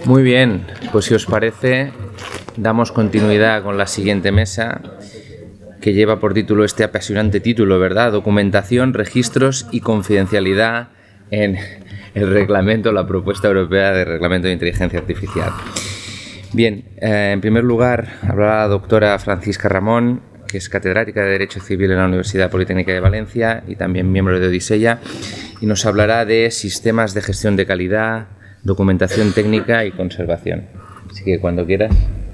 Muy bien, pues si os parece, damos continuidad con la siguiente mesa, que lleva por título este apasionante título, ¿verdad? Documentación, registros y confidencialidad en el reglamento, la propuesta europea de reglamento de inteligencia artificial. Bien, en primer lugar hablará la doctora Francisca Ramón, que es catedrática de Derecho Civil en la Universidad Politécnica de Valencia y también miembro de Odisea, y nos hablará de sistemas de gestión de calidad, documentación técnica y conservación. Así que cuando quieras.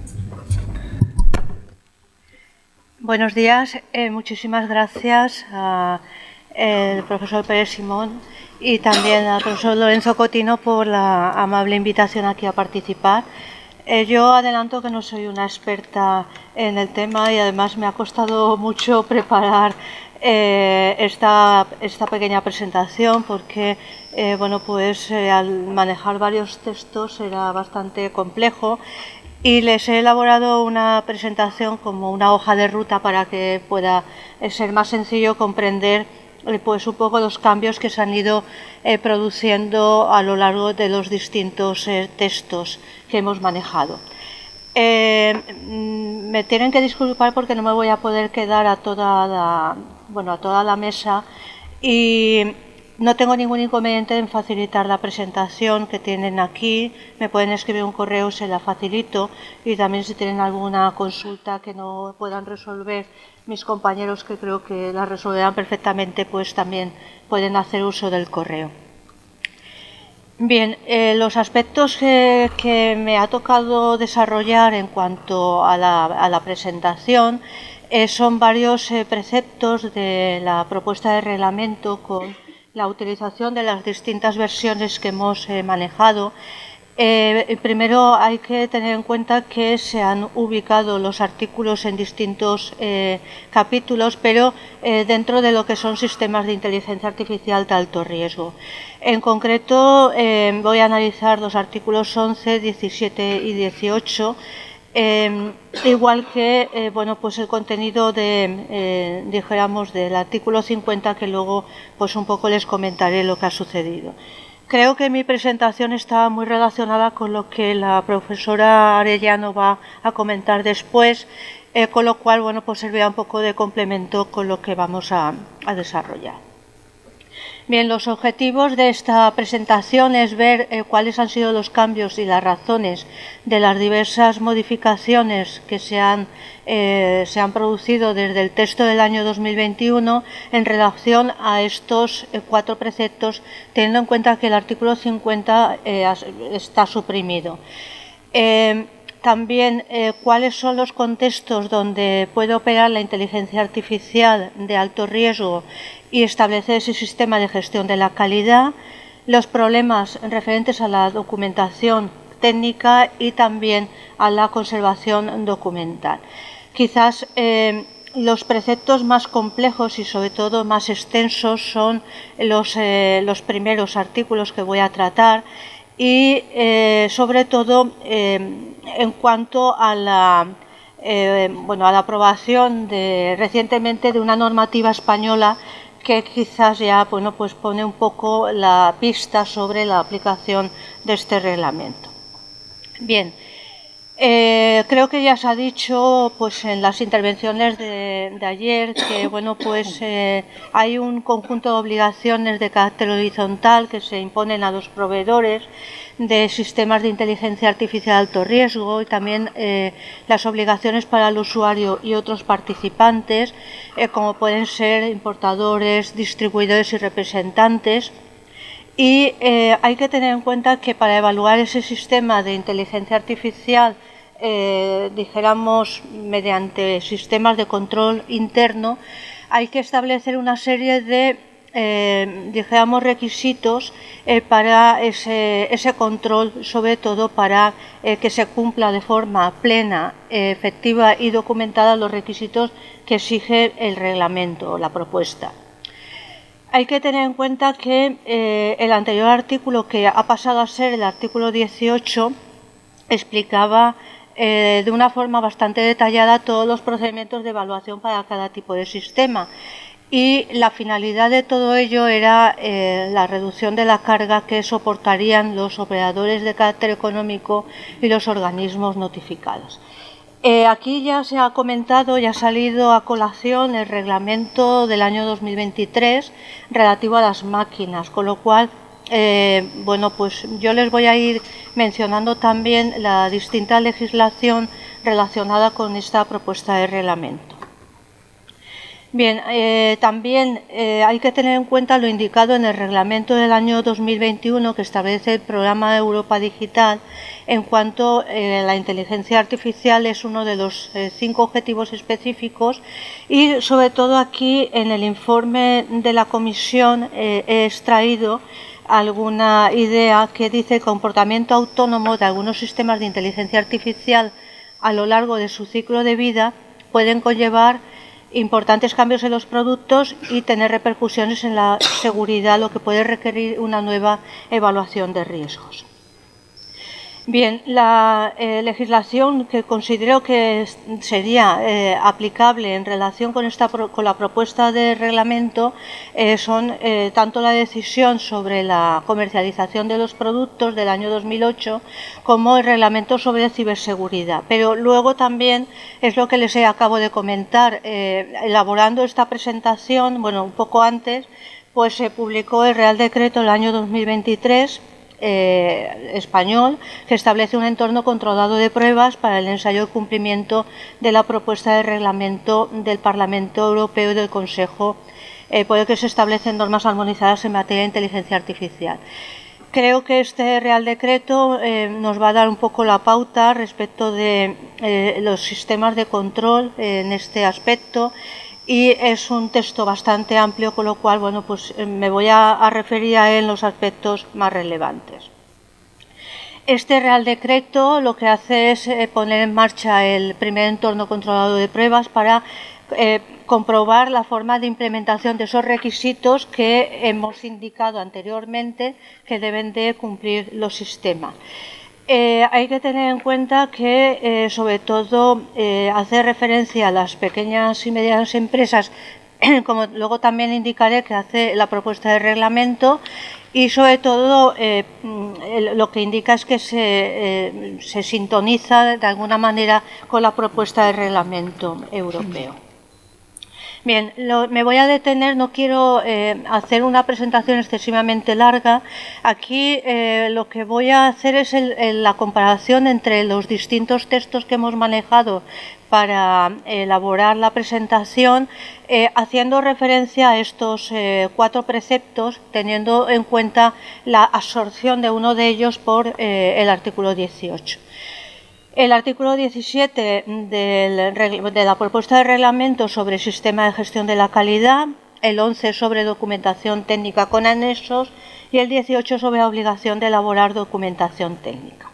Buenos días, muchísimas gracias al profesor Pérez Simón y también al profesor Lorenzo Cotino por la amable invitación aquí a participar. Yo adelanto que no soy una experta en el tema y además me ha costado mucho preparar esta pequeña presentación porque al manejar varios textos era bastante complejo y les he elaborado una presentación como una hoja de ruta para que pueda ser más sencillo comprender pues un poco los cambios que se han ido produciendo a lo largo de los distintos textos que hemos manejado. Me tienen que disculpar porque no me voy a poder quedar a toda la mesa y no tengo ningún inconveniente en facilitar la presentación que tienen aquí. Me pueden escribir un correo, se la facilito, y también si tienen alguna consulta que no puedan resolver mis compañeros, que creo que la resolverán perfectamente, pues también pueden hacer uso del correo. Bien, los aspectos que me ha tocado desarrollar en cuanto a la presentación son varios preceptos de la propuesta de reglamento con la utilización de las distintas versiones que hemos manejado. Primero hay que tener en cuenta que se han ubicado los artículos en distintos capítulos, pero dentro de lo que son sistemas de inteligencia artificial de alto riesgo. En concreto voy a analizar los artículos 11, 17 y 18, igual que el contenido del artículo 50, que luego pues un poco les comentaré lo que ha sucedido. Creo que mi presentación está muy relacionada con lo que la profesora Arellano va a comentar después, con lo cual pues servirá un poco de complemento con lo que vamos a desarrollar. Bien, los objetivos de esta presentación es ver cuáles han sido los cambios y las razones de las diversas modificaciones que se han producido desde el texto del año 2021 en relación a estos 4 preceptos, teniendo en cuenta que el artículo 50 está suprimido. También cuáles son los contextos donde puede operar la inteligencia artificial de alto riesgo y establecer ese sistema de gestión de la calidad, los problemas referentes a la documentación técnica y también a la conservación documental. Quizás los preceptos más complejos y sobre todo más extensos son los primeros artículos que voy a tratar y sobre todo en cuanto a la aprobación recientemente de una normativa española que quizás ya pues pone un poco la pista sobre la aplicación de este reglamento. Bien, creo que ya se ha dicho pues en las intervenciones de ayer que hay un conjunto de obligaciones de carácter horizontal que se imponen a los proveedores de sistemas de inteligencia artificial de alto riesgo y también las obligaciones para el usuario y otros participantes, como pueden ser importadores, distribuidores y representantes. Y hay que tener en cuenta que para evaluar ese sistema de inteligencia artificial, dijéramos mediante sistemas de control interno, hay que establecer una serie de requisitos para ese control, sobre todo para que se cumpla de forma plena, efectiva y documentada los requisitos que exige el reglamento o la propuesta. Hay que tener en cuenta que el anterior artículo, que ha pasado a ser el artículo 18, explicaba de una forma bastante detallada todos los procedimientos de evaluación para cada tipo de sistema. y la finalidad de todo ello era la reducción de la carga que soportarían los operadores de carácter económico y los organismos notificados. Aquí ya se ha comentado y ha salido a colación el reglamento del año 2023 relativo a las máquinas, con lo cual bueno, pues yo les voy a ir mencionando también la distinta legislación relacionada con esta propuesta de reglamento. Bien, también hay que tener en cuenta lo indicado en el reglamento del año 2021 que establece el programa Europa Digital en cuanto a la inteligencia artificial es uno de los 5 objetivos específicos y sobre todo aquí en el informe de la comisión he extraído alguna idea que dice el comportamiento autónomo de algunos sistemas de inteligencia artificial a lo largo de su ciclo de vida pueden conllevar importantes cambios en los productos y tener repercusiones en la seguridad, lo que puede requerir una nueva evaluación de riesgos. Bien, la legislación que considero que sería aplicable en relación con la propuesta de reglamento son tanto la decisión sobre la comercialización de los productos del año 2008 como el reglamento sobre ciberseguridad. Pero luego también es lo que les acabo de comentar, elaborando esta presentación, bueno, un poco antes, pues se publicó el Real Decreto del año 2023 español que establece un entorno controlado de pruebas para el ensayo de cumplimiento de la propuesta de reglamento del Parlamento Europeo y del Consejo por el que se establecen normas armonizadas en materia de inteligencia artificial. Creo que este Real Decreto nos va a dar un poco la pauta respecto de los sistemas de control en este aspecto y es un texto bastante amplio, con lo cual bueno, pues me voy a referir a él en los aspectos más relevantes. Este Real Decreto lo que hace es poner en marcha el primer entorno controlado de pruebas para comprobar la forma de implementación de esos requisitos que hemos indicado anteriormente que deben de cumplir los sistemas. Hay que tener en cuenta que sobre todo hace referencia a las pequeñas y medianas empresas, como luego también indicaré que hace la propuesta de reglamento, y sobre todo lo que indica es que se sintoniza de alguna manera con la propuesta de reglamento europeo. Bien, me voy a detener, no quiero hacer una presentación excesivamente larga. Aquí lo que voy a hacer es la comparación entre los distintos textos que hemos manejado para elaborar la presentación, haciendo referencia a estos 4 preceptos, teniendo en cuenta la absorción de uno de ellos por el artículo 18. El artículo 17 de la propuesta de reglamento sobre sistema de gestión de la calidad, el 11 sobre documentación técnica con anexos y el 18 sobre la obligación de elaborar documentación técnica.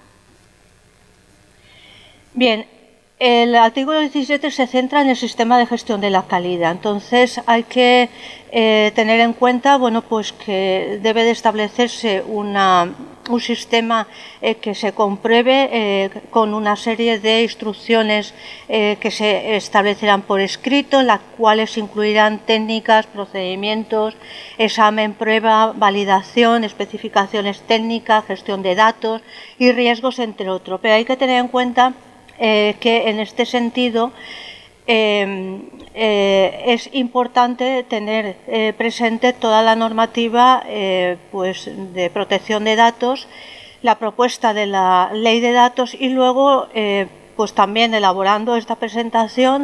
Bien, el artículo 17 se centra en el sistema de gestión de la calidad, entonces hay que tener en cuenta bueno, pues que debe de establecerse un sistema que se compruebe con una serie de instrucciones que se establecerán por escrito, en las cuales incluirán técnicas, procedimientos, examen, prueba, validación, especificaciones técnicas, gestión de datos y riesgos, entre otros. Pero hay que tener en cuenta que en este sentido es importante tener presente toda la normativa pues de protección de datos, la propuesta de la ley de datos y luego pues también elaborando esta presentación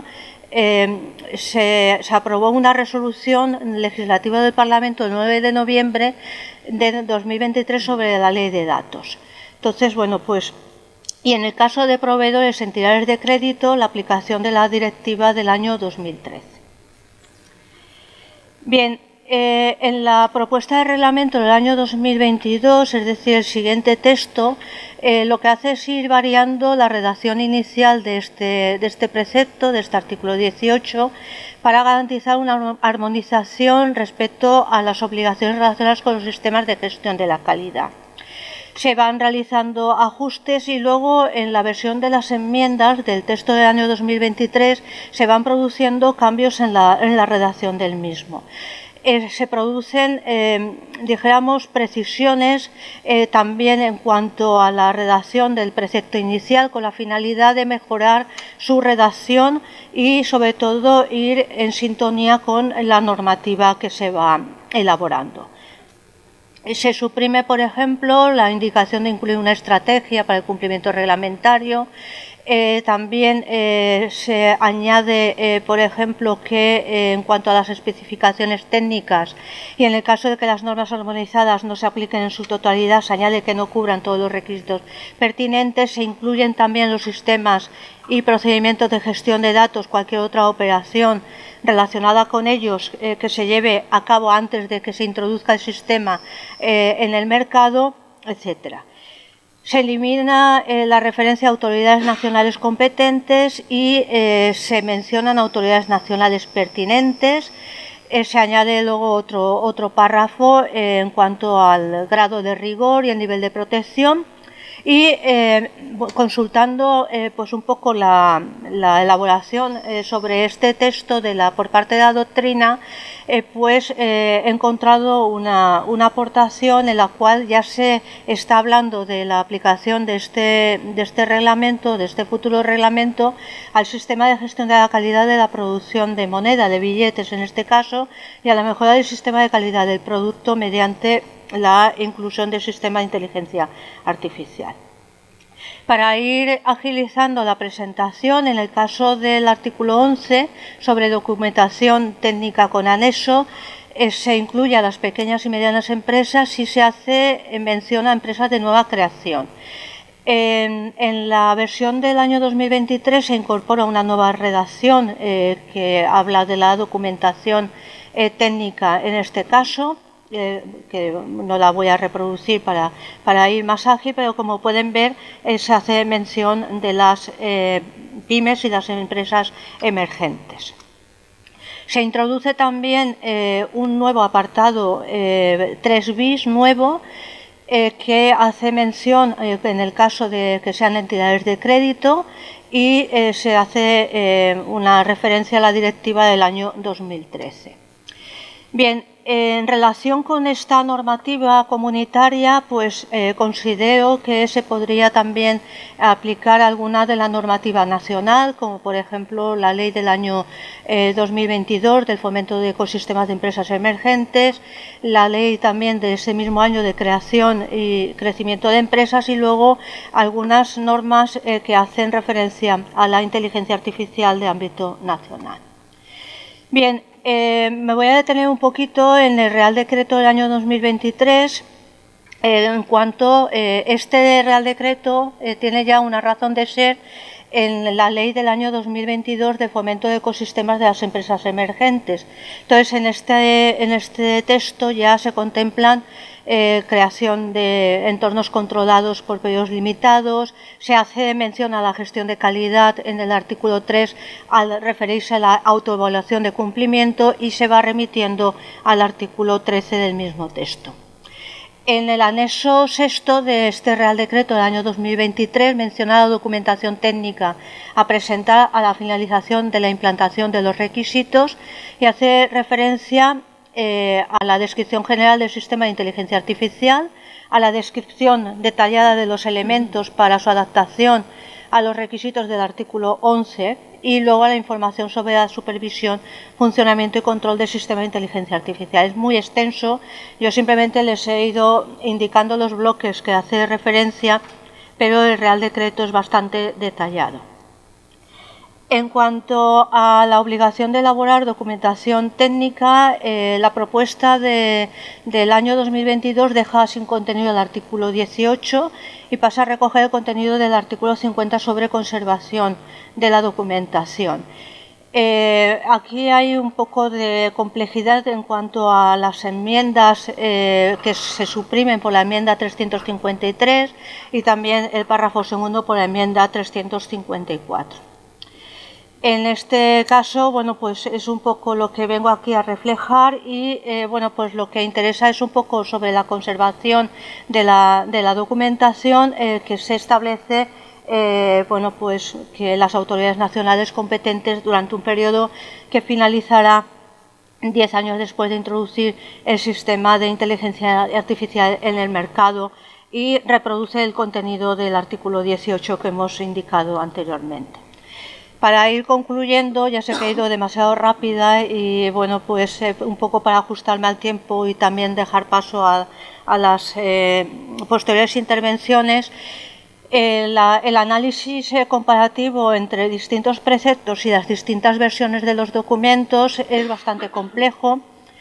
se aprobó una resolución legislativa del Parlamento el 9 de noviembre de 2023 sobre la ley de datos. Entonces, bueno, pues y en el caso de proveedores, entidades de crédito, la aplicación de la directiva del año 2013. Bien, en la propuesta de reglamento del año 2022, es decir, el siguiente texto, lo que hace es ir variando la redacción inicial de este precepto, de este artículo 18, para garantizar una armonización respecto a las obligaciones relacionadas con los sistemas de gestión de la calidad. se van realizando ajustes y luego en la versión de las enmiendas del texto del año 2023 se van produciendo cambios en la redacción del mismo. Se producen, dijéramos, precisiones también en cuanto a la redacción del precepto inicial, con la finalidad de mejorar su redacción y, sobre todo, ir en sintonía con la normativa que se va elaborando. Se suprime, por ejemplo, la indicación de incluir una estrategia para el cumplimiento reglamentario. También se añade, por ejemplo, que en cuanto a las especificaciones técnicas y en el caso de que las normas armonizadas no se apliquen en su totalidad, se añade que no cubran todos los requisitos pertinentes. Se incluyen también los sistemas y procedimientos de gestión de datos, cualquier otra operación relacionada con ellos que se lleve a cabo antes de que se introduzca el sistema en el mercado, etcétera. Se elimina la referencia a autoridades nacionales competentes y se mencionan autoridades nacionales pertinentes. Se añade luego otro párrafo en cuanto al grado de rigor y el nivel de protección. Y consultando pues un poco la elaboración sobre este texto por parte de la doctrina, pues he encontrado una aportación en la cual ya se está hablando de la aplicación de este reglamento, de este futuro reglamento, al sistema de gestión de la calidad de la producción de moneda, de billetes en este caso, y a la mejora del sistema de calidad del producto mediante la inclusión del sistema de inteligencia artificial. Para ir agilizando la presentación, en el caso del artículo 11 sobre documentación técnica con anexo, se incluye a las pequeñas y medianas empresas y se hace mención a empresas de nueva creación. En la versión del año 2023 se incorpora una nueva redacción que habla de la documentación técnica en este caso, que no la voy a reproducir para ir más ágil, pero como pueden ver se hace mención de las pymes y las empresas emergentes. Se introduce también un nuevo apartado 3 bis nuevo que hace mención en el caso de que sean entidades de crédito y se hace una referencia a la directiva del año 2013. Bien, en relación con esta normativa comunitaria, pues considero que se podría también aplicar alguna de la normativa nacional, como por ejemplo la ley del año 2022 del fomento de ecosistemas de empresas emergentes, la ley también de ese mismo año de creación y crecimiento de empresas y luego algunas normas que hacen referencia a la inteligencia artificial de ámbito nacional. Bien, me voy a detener un poquito en el Real Decreto del año 2023, en cuanto este Real Decreto tiene ya una razón de ser en la ley del año 2022 de fomento de ecosistemas de las empresas emergentes. Entonces, en este texto ya se contemplan creación de entornos controlados por periodos limitados, se hace mención a la gestión de calidad en el artículo 3 al referirse a la autoevaluación de cumplimiento y se va remitiendo al artículo 13 del mismo texto. En el anexo sexto de este Real Decreto del año 2023 menciona la documentación técnica a presentar a la finalización de la implantación de los requisitos y hace referencia a la descripción general del sistema de inteligencia artificial, a la descripción detallada de los elementos para su adaptación a los requisitos del artículo 11 y luego a la información sobre la supervisión, funcionamiento y control del sistema de inteligencia artificial. Es muy extenso, yo simplemente les he ido indicando los bloques que hace referencia, pero el Real Decreto es bastante detallado. En cuanto a la obligación de elaborar documentación técnica, la propuesta del año 2022 deja sin contenido el artículo 18 y pasa a recoger el contenido del artículo 50 sobre conservación de la documentación. Aquí hay un poco de complejidad en cuanto a las enmiendas que se suprimen por la enmienda 353 y también el párrafo segundo por la enmienda 354. En este caso, bueno, pues es un poco lo que vengo aquí a reflejar y, bueno, pues lo que interesa es un poco sobre la conservación de la documentación que se establece, bueno, pues que las autoridades nacionales competentes durante un periodo que finalizará 10 años después de introducir el sistema de inteligencia artificial en el mercado y reproduce el contenido del artículo 18 que hemos indicado anteriormente. Para ir concluyendo, ya sé que he ido demasiado rápida y bueno, pues un poco para ajustarme al tiempo y también dejar paso a las posteriores intervenciones, el análisis comparativo entre distintos preceptos y las distintas versiones de los documentos es bastante complejo.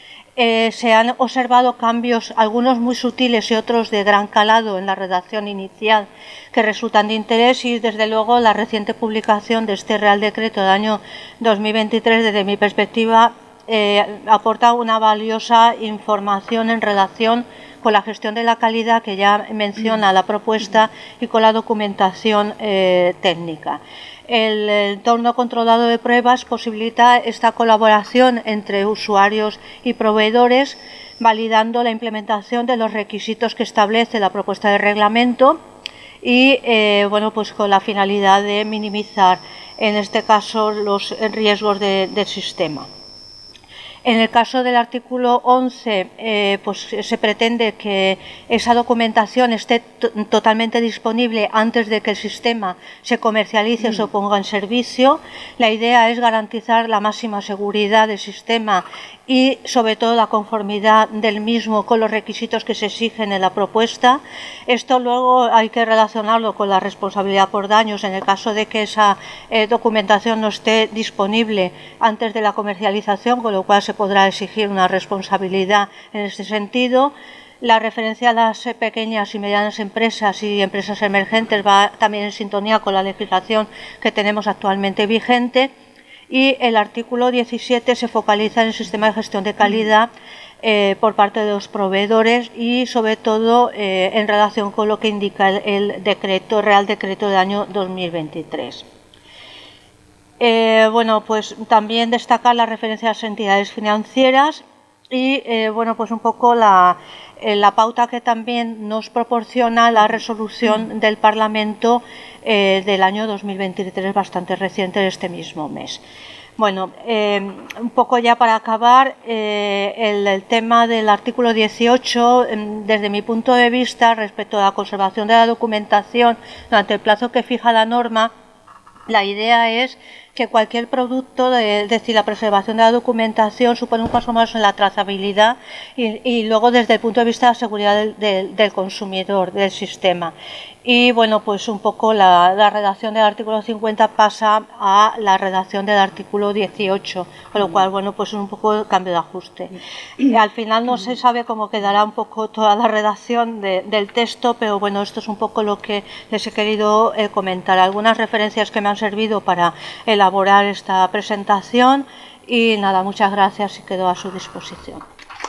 Se han observado cambios, algunos muy sutiles y otros de gran calado en la redacción inicial, que resultan de interés y, desde luego, la reciente publicación de este Real Decreto del año 2023, desde mi perspectiva, aporta una valiosa información en relación con la gestión de la calidad que ya menciona la propuesta y con la documentación técnica. El entorno controlado de pruebas posibilita esta colaboración entre usuarios y proveedores, validando la implementación de los requisitos que establece la propuesta de reglamento y, bueno, pues con la finalidad de minimizar, en este caso, los riesgos del sistema. En el caso del artículo 11, pues se pretende que esa documentación esté totalmente disponible antes de que el sistema se comercialice o se ponga en servicio. La idea es garantizar la máxima seguridad del sistema y, sobre todo, la conformidad del mismo con los requisitos que se exigen en la propuesta. Esto luego hay que relacionarlo con la responsabilidad por daños en el caso de que esa documentación no esté disponible antes de la comercialización, con lo cual se podrá exigir una responsabilidad en este sentido. La referencia a las pequeñas y medianas empresas y empresas emergentes va también en sintonía con la legislación que tenemos actualmente vigente. Y el artículo 17 se focaliza en el sistema de gestión de calidad por parte de los proveedores y, sobre todo, en relación con lo que indica el Real Decreto del año 2023. Bueno, pues también destacar la referencia a las entidades financieras y, bueno, pues un poco la pauta que también nos proporciona la resolución del Parlamento del año 2023, bastante reciente, de este mismo mes. Bueno, un poco ya para acabar, el tema del artículo 18, desde mi punto de vista, respecto a la conservación de la documentación durante el plazo que fija la norma, la idea es que cualquier producto, es decir, la preservación de la documentación supone un paso más en la trazabilidad y luego desde el punto de vista de la seguridad del consumidor, del sistema. Y bueno, pues un poco la redacción del artículo 50 pasa a la redacción del artículo 18, con lo cual, bueno, pues es un poco el cambio de ajuste. Al final no se sabe cómo quedará un poco toda la redacción del texto, pero bueno, esto es un poco lo que les he querido comentar. Algunas referencias que me han servido para elaborar esta presentación y nada, muchas gracias y quedo a su disposición.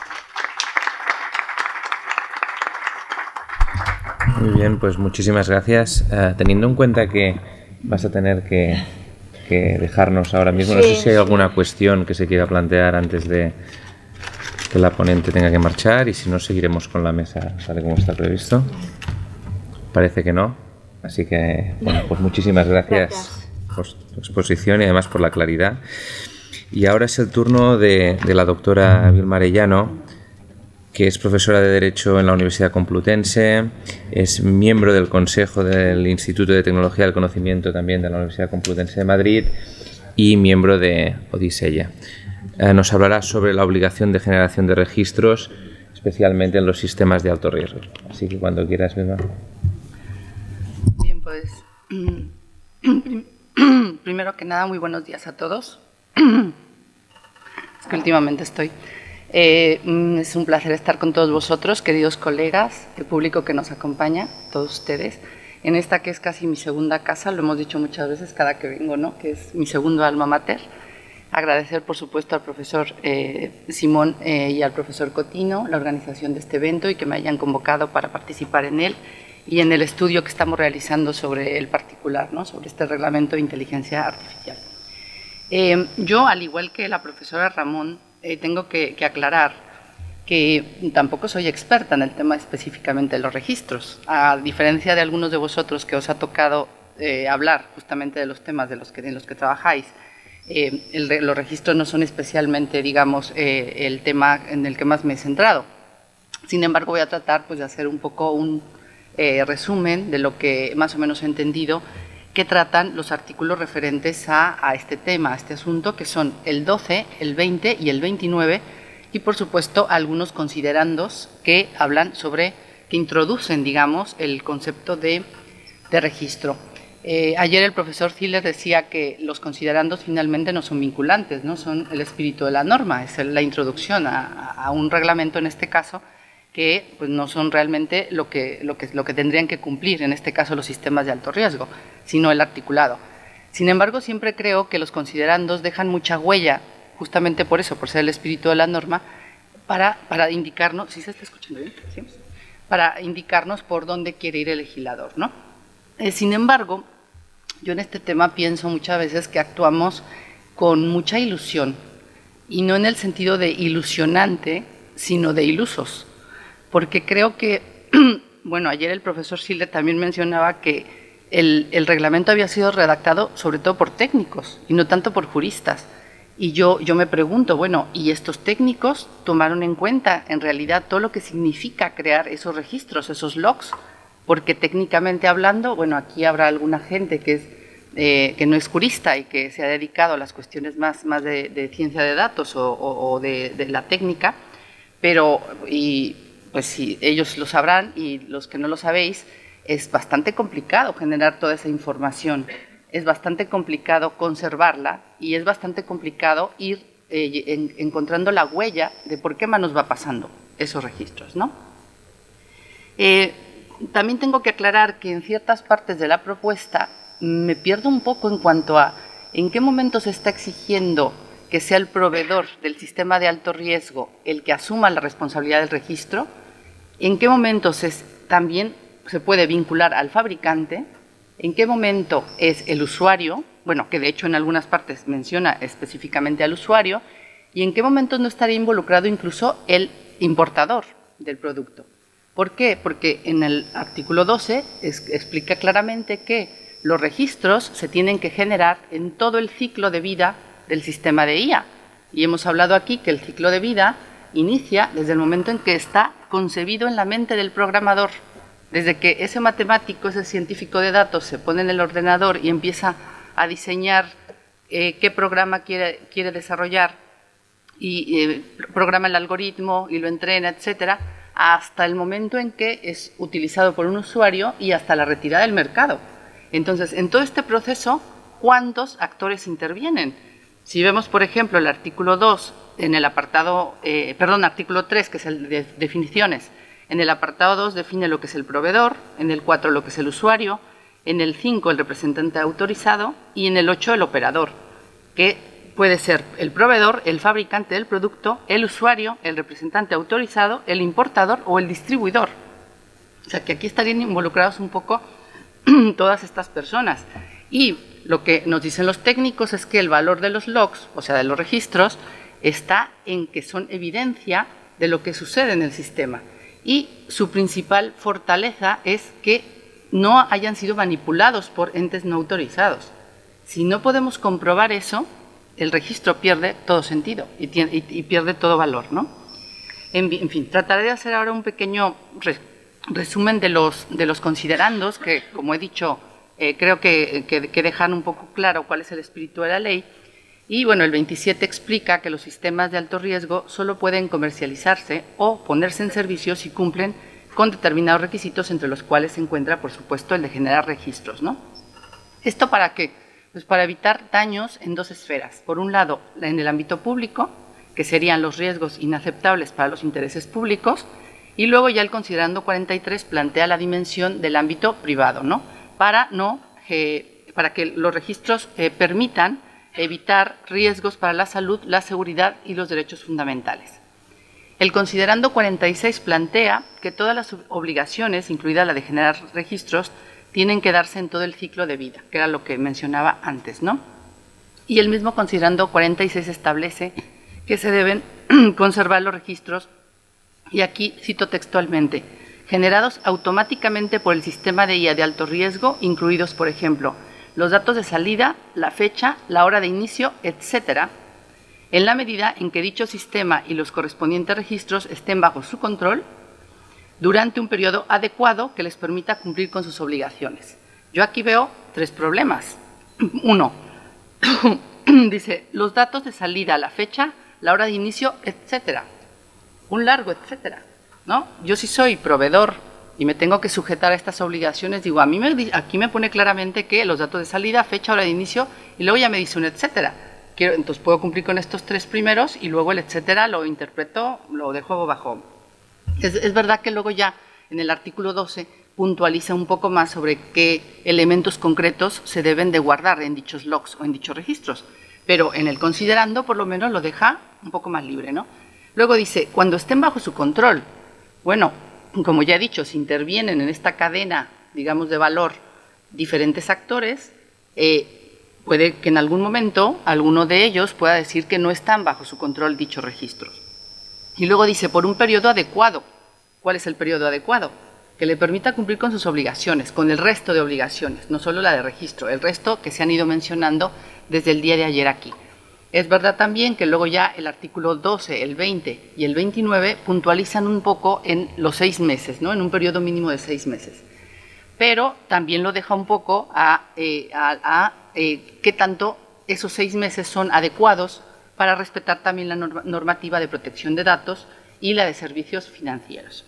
Muy bien, pues muchísimas gracias. Teniendo en cuenta que vas a tener que dejarnos ahora mismo, no sé si hay alguna cuestión que se quiera plantear antes de que la ponente tenga que marchar y si no, seguiremos con la mesa tal y como está previsto. Parece que no, así que bueno, pues muchísimas gracias por tu exposición y además por la claridad. Y ahora es el turno de la doctora Vilma Arellano, que es profesora de Derecho en la Universidad Complutense, es miembro del Consejo del Instituto de Tecnología del Conocimiento también de la Universidad Complutense de Madrid y miembro de Odisea. Nos hablará sobre la obligación de generación de registros, especialmente en los sistemas de alto riesgo. Así que cuando quieras, Vilma. Bien, pues primero que nada, muy buenos días a todos. Es que últimamente estoy... es un placer estar con todos vosotros, queridos colegas, el público que nos acompaña, todos ustedes, en esta que es casi mi segunda casa, lo hemos dicho muchas veces cada que vengo, ¿no? Que es mi segundo alma mater. Agradecer, por supuesto, al profesor Simón y al profesor Cotino la organización de este evento y que me hayan convocado para participar en él y en el estudio que estamos realizando sobre el particular, ¿no? Sobre este reglamento de inteligencia artificial. Yo, al igual que la profesora Ramón, tengo que aclarar que tampoco soy experta en el tema específicamente de los registros, a diferencia de algunos de vosotros que os ha tocado hablar justamente de los temas en los que trabajáis. Los registros no son especialmente, digamos, el tema en el que más me he centrado. Sin embargo, voy a tratar pues, de hacer un poco un resumen de lo que más o menos he entendido que tratan los artículos referentes a este tema, a este asunto, que son el 12, el 20 y el 29, y por supuesto algunos considerandos que hablan sobre, que introducen, digamos, el concepto de registro. Ayer el profesor Ziller decía que los considerandos finalmente no son vinculantes, no son el espíritu de la norma, es la introducción a un reglamento en este caso, que pues, no son realmente lo que tendrían que cumplir, en este caso los sistemas de alto riesgo, sino el articulado. Sin embargo, siempre creo que los considerandos dejan mucha huella, justamente por eso, por ser el espíritu de la norma, para indicarnos, ¿sí se está escuchando bien? ¿Sí? Para indicarnos por dónde quiere ir el legislador, ¿no? Sin embargo, yo en este tema pienso muchas veces que actuamos con mucha ilusión, y no en el sentido de ilusionante, sino de ilusos. Porque creo que, bueno, ayer el profesor Schiller también mencionaba que el reglamento había sido redactado sobre todo por técnicos y no tanto por juristas. Y yo me pregunto, bueno, ¿y estos técnicos tomaron en cuenta en realidad todo lo que significa crear esos registros, esos logs? Porque técnicamente hablando, bueno, aquí habrá alguna gente que no es jurista y que se ha dedicado a las cuestiones más de ciencia de datos o de la técnica, pero pues sí, ellos lo sabrán y los que no lo sabéis, es bastante complicado generar toda esa información, es bastante complicado conservarla y es bastante complicado ir encontrando la huella de por qué manos va pasando esos registros, ¿no? También tengo que aclarar que en ciertas partes de la propuesta me pierdo un poco en cuanto a en qué momento se está exigiendo que sea el proveedor del sistema de alto riesgo el que asuma la responsabilidad del registro, en qué momento también se puede vincular al fabricante, en qué momento es el usuario, bueno, que de hecho en algunas partes menciona específicamente al usuario, y en qué momento no estaría involucrado incluso el importador del producto. ¿Por qué? Porque en el artículo 12 explica claramente que los registros se tienen que generar en todo el ciclo de vida del sistema de IA. Y hemos hablado aquí que el ciclo de vida inicia desde el momento en que está concebido en la mente del programador. Desde que ese matemático, ese científico de datos se pone en el ordenador y empieza a diseñar qué programa quiere desarrollar y programa el algoritmo y lo entrena, etcétera, hasta el momento en que es utilizado por un usuario y hasta la retirada del mercado. Entonces, en todo este proceso, ¿cuántos actores intervienen? Si vemos, por ejemplo, el artículo 2, en el apartado, artículo 3, que es el de definiciones, en el apartado 2 define lo que es el proveedor, en el 4 lo que es el usuario, en el 5 el representante autorizado y en el 8 el operador, que puede ser el proveedor, el fabricante del producto, el usuario, el representante autorizado, el importador o el distribuidor. O sea que aquí estarían involucrados un poco todas estas personas. Y lo que nos dicen los técnicos es que el valor de los logs, o sea, de los registros, está en que son evidencia de lo que sucede en el sistema. Y su principal fortaleza es que no hayan sido manipulados por entes no autorizados. Si no podemos comprobar eso, el registro pierde todo sentido y pierde todo valor, ¿no? En fin, trataré de hacer ahora un pequeño resumen de los considerandos que, como he dicho, creo que dejan un poco claro cuál es el espíritu de la ley. Y bueno, el 27 explica que los sistemas de alto riesgo solo pueden comercializarse o ponerse en servicio si cumplen con determinados requisitos, entre los cuales se encuentra, por supuesto, el de generar registros, ¿no? ¿Esto para qué? Pues para evitar daños en dos esferas. Por un lado, en el ámbito público, que serían los riesgos inaceptables para los intereses públicos, y luego ya el considerando 43 plantea la dimensión del ámbito privado, ¿no? Para que los registros permitan evitar riesgos para la salud, la seguridad y los derechos fundamentales. El considerando 46 plantea que todas las obligaciones, incluida la de generar registros, tienen que darse en todo el ciclo de vida, que era lo que mencionaba antes, ¿no? Y el mismo considerando 46 establece que se deben conservar los registros, y aquí cito textualmente, generados automáticamente por el sistema de IA de alto riesgo, incluidos, por ejemplo, los datos de salida, la fecha, la hora de inicio, etcétera, en la medida en que dicho sistema y los correspondientes registros estén bajo su control durante un periodo adecuado que les permita cumplir con sus obligaciones. Yo aquí veo 3 problemas. 1. Dice, los datos de salida, la fecha, la hora de inicio, etcétera. Un largo etcétera, ¿no? Yo si soy proveedor y me tengo que sujetar a estas obligaciones, digo, aquí me pone claramente que los datos de salida, fecha, hora de inicio, y luego ya me dice un etcétera. Entonces puedo cumplir con estos 3 primeros y luego el etcétera lo interpreto, lo dejo bajo. Es verdad que luego ya en el artículo 12 puntualiza un poco más sobre qué elementos concretos se deben de guardar en dichos logs o en dichos registros, pero en el considerando por lo menos lo deja un poco más libre, ¿no? Luego dice, cuando estén bajo su control, bueno, como ya he dicho, si intervienen en esta cadena, digamos, de valor diferentes actores, puede que en algún momento alguno de ellos pueda decir que no están bajo su control dichos registros. Y luego dice, por un periodo adecuado. ¿Cuál es el periodo adecuado? Que le permita cumplir con sus obligaciones, con el resto de obligaciones, no solo la de registro, el resto que se han ido mencionando desde el día de ayer aquí. Es verdad también que luego ya el artículo 12, el 20 y el 29 puntualizan un poco en los 6 meses, ¿no? En un periodo mínimo de 6 meses. Pero también lo deja un poco a qué tanto esos 6 meses son adecuados para respetar también la normativa de protección de datos y la de servicios financieros.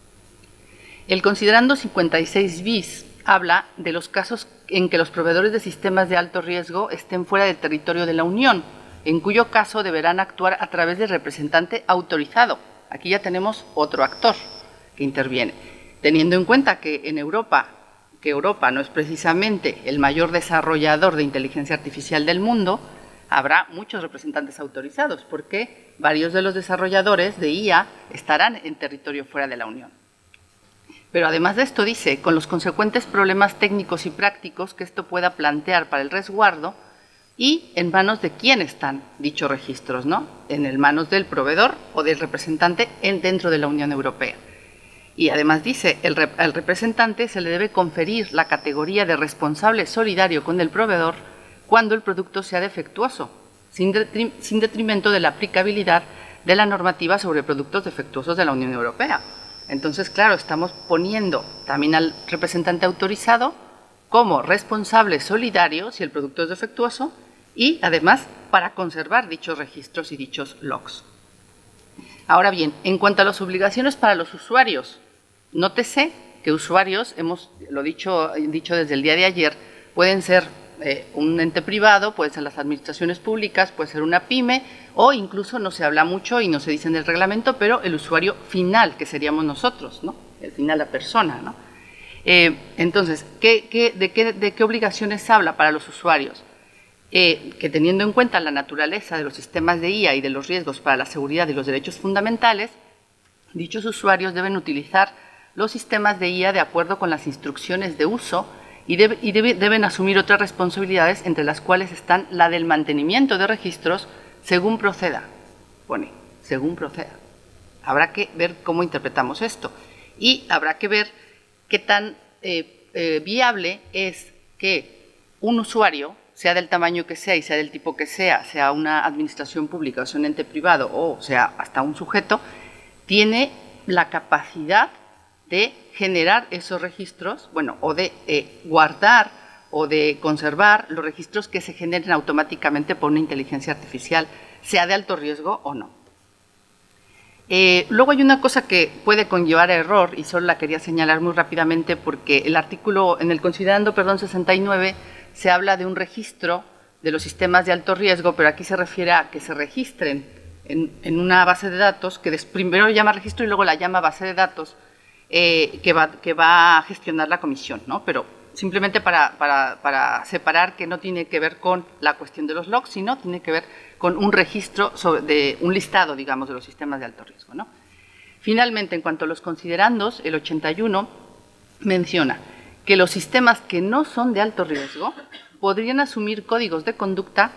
El considerando 56 bis habla de los casos en que los proveedores de sistemas de alto riesgo estén fuera del territorio de la Unión, en cuyo caso deberán actuar a través del representante autorizado. Aquí ya tenemos otro actor que interviene. Teniendo en cuenta que en Europa, no es precisamente el mayor desarrollador de inteligencia artificial del mundo, habrá muchos representantes autorizados, porque varios de los desarrolladores de IA estarán en territorio fuera de la Unión. Pero además de esto dice, con los consecuentes problemas técnicos y prácticos que esto pueda plantear para el resguardo, y en manos de quién están dichos registros, ¿no? En manos del proveedor o del representante dentro de la Unión Europea. Y además dice, al representante se le debe conferir la categoría de responsable solidario con el proveedor cuando el producto sea defectuoso, sin detrimento de la aplicabilidad de la normativa sobre productos defectuosos de la Unión Europea. Entonces, claro, estamos poniendo también al representante autorizado como responsable solidario si el producto es defectuoso y, además, para conservar dichos registros y dichos logs. Ahora bien, en cuanto a las obligaciones para los usuarios, nótese que usuarios, lo dicho desde el día de ayer, pueden ser un ente privado, pueden ser las administraciones públicas, puede ser una pyme o incluso no se habla mucho y no se dice en el reglamento, pero el usuario final, que seríamos nosotros, ¿no? El final, la persona, ¿no? Entonces, ¿de qué obligaciones habla para los usuarios? Que teniendo en cuenta la naturaleza de los sistemas de IA y de los riesgos para la seguridad y los derechos fundamentales, dichos usuarios deben utilizar los sistemas de IA de acuerdo con las instrucciones de uso y deben asumir otras responsabilidades, entre las cuales están la del mantenimiento de registros según proceda. Pone, según proceda. Habrá que ver cómo interpretamos esto y habrá que ver qué tan viable es que un usuario, sea del tamaño que sea y sea del tipo que sea una administración pública o sea un ente privado o sea hasta un sujeto, tiene la capacidad de generar esos registros, bueno, o de guardar o de conservar los registros que se generen automáticamente por una inteligencia artificial, sea de alto riesgo o no. Luego hay una cosa que puede conllevar a error y solo la quería señalar muy rápidamente porque el artículo, en el considerando 69, se habla de un registro de los sistemas de alto riesgo, pero aquí se refiere a que se registren en una base de datos, que primero llama registro y luego la llama base de datos, que va a gestionar la comisión, ¿no? Pero simplemente para separar que no tiene que ver con la cuestión de los logs, sino tiene que ver con un registro, de un listado, digamos, de los sistemas de alto riesgo, ¿no? Finalmente, en cuanto a los considerandos, el 81 menciona que los sistemas que no son de alto riesgo podrían asumir códigos de conducta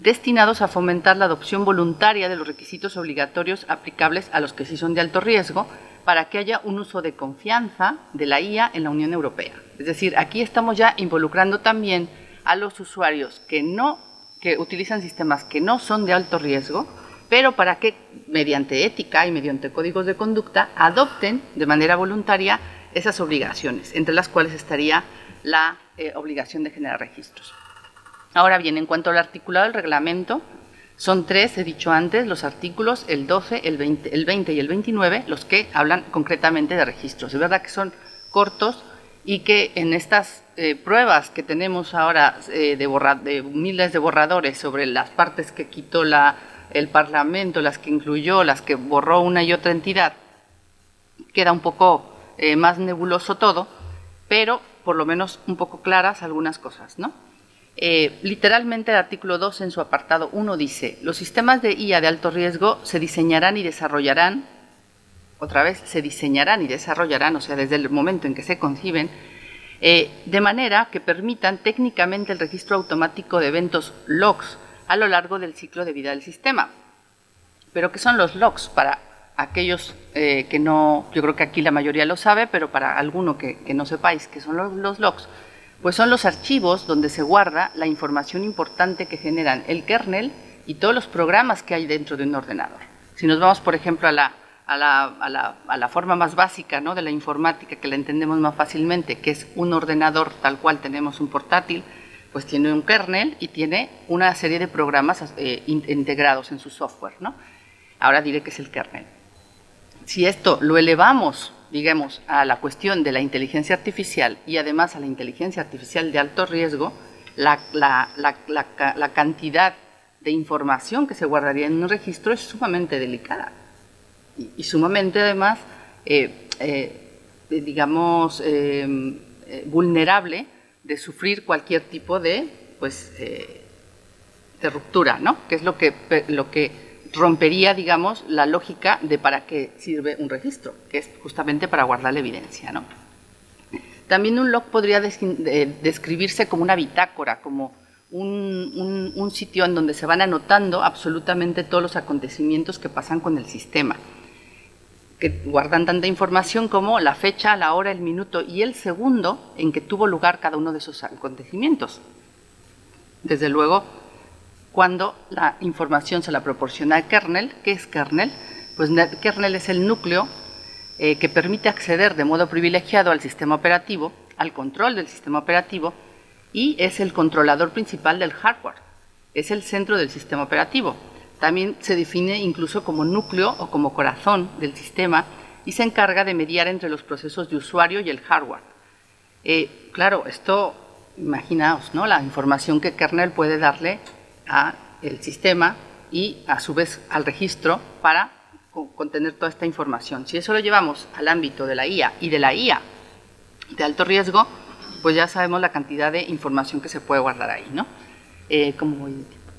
destinados a fomentar la adopción voluntaria de los requisitos obligatorios aplicables a los que sí son de alto riesgo, para que haya un uso de confianza de la IA en la Unión Europea. Es decir, aquí estamos ya involucrando también a los usuarios que utilizan sistemas que no son de alto riesgo, pero para que, mediante ética y mediante códigos de conducta, adopten de manera voluntaria esas obligaciones, entre las cuales estaría la obligación de generar registros. Ahora bien, en cuanto al articulado del reglamento, son 3, he dicho antes, los artículos, el 12, el 20 y el 29, los que hablan concretamente de registros. Es verdad que son cortos y que en estas pruebas que tenemos ahora de miles de borradores sobre las partes que quitó el Parlamento, las que incluyó, las que borró una y otra entidad, queda un poco más nebuloso todo, pero por lo menos un poco claras algunas cosas, ¿no? Literalmente el artículo 2 en su apartado 1 dice: los sistemas de IA de alto riesgo se diseñarán y desarrollarán, otra vez, se diseñarán y desarrollarán, o sea, desde el momento en que se conciben, de manera que permitan técnicamente el registro automático de eventos logs a lo largo del ciclo de vida del sistema. ¿Pero qué son los logs? Para aquellos que no, yo creo que aquí la mayoría lo sabe, pero para alguno que no sepáis qué son los logs, pues son los archivos donde se guarda la información importante que generan el kernel y todos los programas que hay dentro de un ordenador. Si nos vamos, por ejemplo, a la forma más básica, ¿no?, de la informática, que la entendemos más fácilmente, que es un ordenador tal cual tenemos un portátil, pues tiene un kernel y tiene una serie de programas integrados en su software, ¿no? Ahora diré que es el kernel. Si esto lo elevamos, digamos, a la cuestión de la inteligencia artificial y además a la inteligencia artificial de alto riesgo, la cantidad de información que se guardaría en un registro es sumamente delicada y sumamente además, digamos, vulnerable de sufrir cualquier tipo de ruptura, ¿no? Que es lo que rompería, digamos, la lógica de para qué sirve un registro, que es justamente para guardar la evidencia, ¿no? También un log podría describirse como una bitácora, como un sitio en donde se van anotando absolutamente todos los acontecimientos que pasan con el sistema, que guardan tanta información como la fecha, la hora, el minuto y el segundo en que tuvo lugar cada uno de esos acontecimientos. Desde luego, cuando la información se la proporciona al kernel. ¿Qué es kernel? Pues el kernel es el núcleo que permite acceder de modo privilegiado al sistema operativo, al control del sistema operativo, y es el controlador principal del hardware. Es el centro del sistema operativo. También se define incluso como núcleo o como corazón del sistema y se encarga de mediar entre los procesos de usuario y el hardware. Claro, esto, imaginaos, ¿no?, la información que kernel puede darle al sistema y a su vez al registro para contener toda esta información. Si eso lo llevamos al ámbito de la IA y de la IA de alto riesgo, pues ya sabemos la cantidad de información que se puede guardar ahí, ¿no? ¿Cómo voy de tiempo?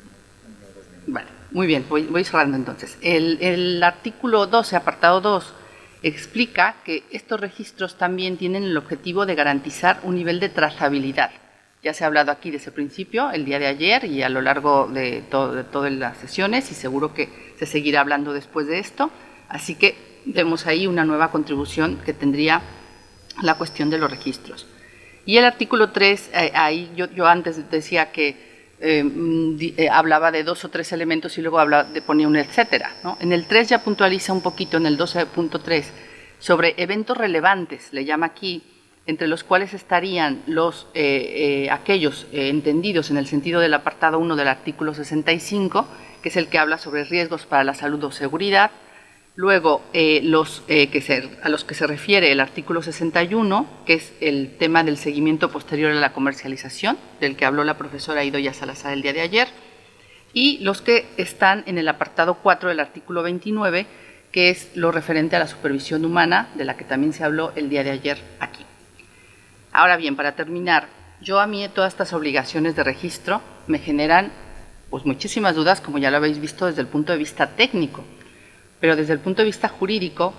Vale, muy bien, voy cerrando entonces. El artículo 12, apartado 2, explica que estos registros también tienen el objetivo de garantizar un nivel de trazabilidad. Ya se ha hablado aquí de ese principio el día de ayer y a lo largo de todas las sesiones, y seguro que se seguirá hablando después de esto. Así que vemos ahí una nueva contribución que tendría la cuestión de los registros. Y el artículo 3, ahí yo antes decía que hablaba de 2 o 3 elementos y luego ponía un etcétera, ¿no? En el 3 ya puntualiza un poquito, en el 12.3, sobre eventos relevantes, le llama aquí, entre los cuales estarían aquellos entendidos en el sentido del apartado 1 del artículo 65, que es el que habla sobre riesgos para la salud o seguridad. Luego, a los que se refiere el artículo 61, que es el tema del seguimiento posterior a la comercialización, del que habló la profesora Idoia Salazar el día de ayer. Y los que están en el apartado 4 del artículo 29, que es lo referente a la supervisión humana, de la que también se habló el día de ayer aquí. Ahora bien, para terminar, a mí todas estas obligaciones de registro me generan pues muchísimas dudas, como ya lo habéis visto desde el punto de vista técnico, pero desde el punto de vista jurídico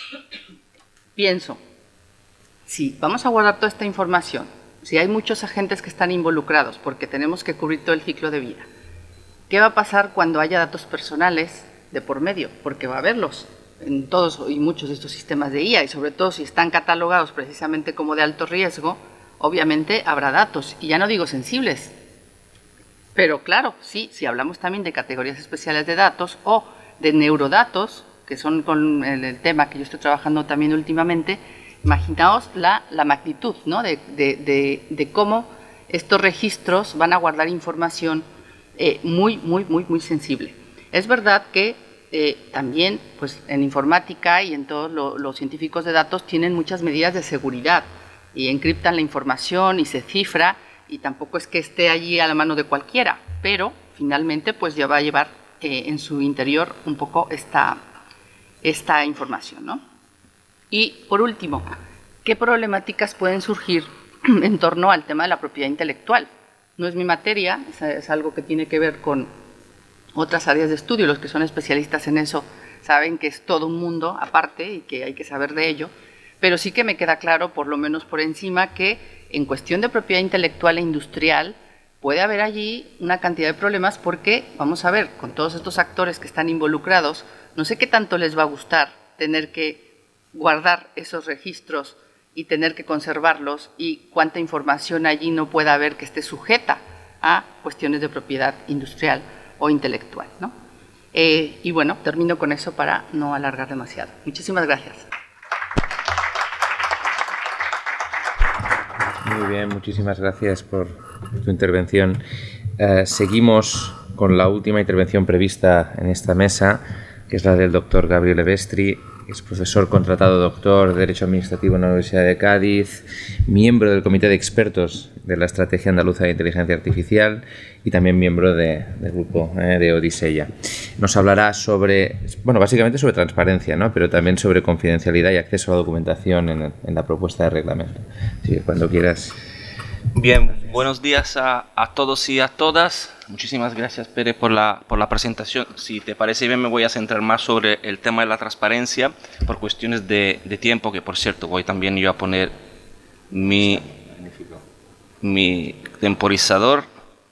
pienso, si vamos a guardar toda esta información, si hay muchos agentes que están involucrados porque tenemos que cubrir todo el ciclo de vida, ¿Qué va a pasar cuando haya datos personales de por medio? Porque va a haberlos en todos y muchos de estos sistemas de IA, y sobre todo si están catalogados precisamente como de alto riesgo, obviamente habrá datos, y ya no digo sensibles, pero claro, sí, si hablamos también de categorías especiales de datos o de neurodatos, que son con el tema que yo estoy trabajando también últimamente, imaginaos la magnitud, ¿no?, de cómo estos registros van a guardar información muy sensible. Es verdad que también pues, en informática y en todos los científicos de datos tienen muchas medidas de seguridad y encriptan la información y se cifra, y tampoco es que esté allí a la mano de cualquiera, pero finalmente pues ya va a llevar en su interior un poco esta información, ¿no? Y por último, ¿qué problemáticas pueden surgir en torno al tema de la propiedad intelectual? No es mi materia, es algo que tiene que ver con otras áreas de estudio. Los que son especialistas en eso saben que es todo un mundo aparte y que hay que saber de ello, pero sí que me queda claro, por lo menos por encima, que en cuestión de propiedad intelectual e industrial puede haber allí una cantidad de problemas porque, vamos a ver, con todos estos actores que están involucrados, no sé qué tanto les va a gustar tener que guardar esos registros y tener que conservarlos, y cuánta información allí no pueda haber que esté sujeta a cuestiones de propiedad industrial o intelectual, ¿no? Y bueno, termino con eso para no alargar demasiado. Muchísimas gracias. Muy bien, muchísimas gracias por tu intervención. Seguimos con la última intervención prevista en esta mesa, que es la del doctor Gabriele Vestri, que es profesor contratado doctor de Derecho Administrativo en la Universidad de Cádiz, miembro del Comité de Expertos de la Estrategia Andaluza de Inteligencia Artificial y también miembro del grupo de Odiseya. Nos hablará sobre, bueno, básicamente sobre transparencia, ¿no?, pero también sobre confidencialidad y acceso a la documentación en la propuesta de reglamento. Así que cuando quieras. Bien, buenos días a todos y a todas. Muchísimas gracias, Pere, por la presentación. Si te parece bien, me voy a centrar más sobre el tema de la transparencia por cuestiones de tiempo, que por cierto voy también yo a poner mi temporizador.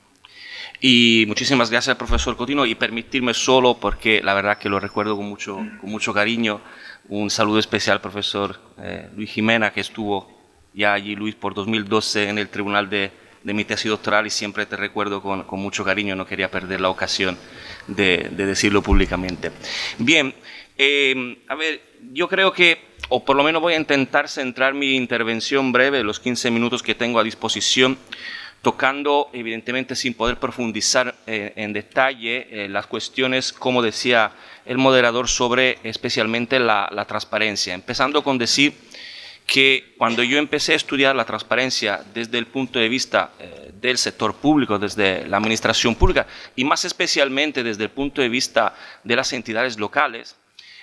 Y muchísimas gracias, profesor Cotino, y permitirme solo, porque la verdad que lo recuerdo con mucho cariño, un saludo especial al profesor Luis Jimena, que estuvo ya allí, Luis, por 2012 en el tribunal de mi tesis doctoral, y siempre te recuerdo con mucho cariño. No quería perder la ocasión de decirlo públicamente. Bien, a ver, yo creo que, o por lo menos voy a intentar centrar mi intervención breve, los 15 minutos que tengo a disposición, tocando, evidentemente, sin poder profundizar en detalle las cuestiones, como decía el moderador, sobre especialmente la transparencia. Empezando con decir que cuando yo empecé a estudiar la transparencia desde el punto de vista del sector público, desde la administración pública, y más especialmente desde el punto de vista de las entidades locales,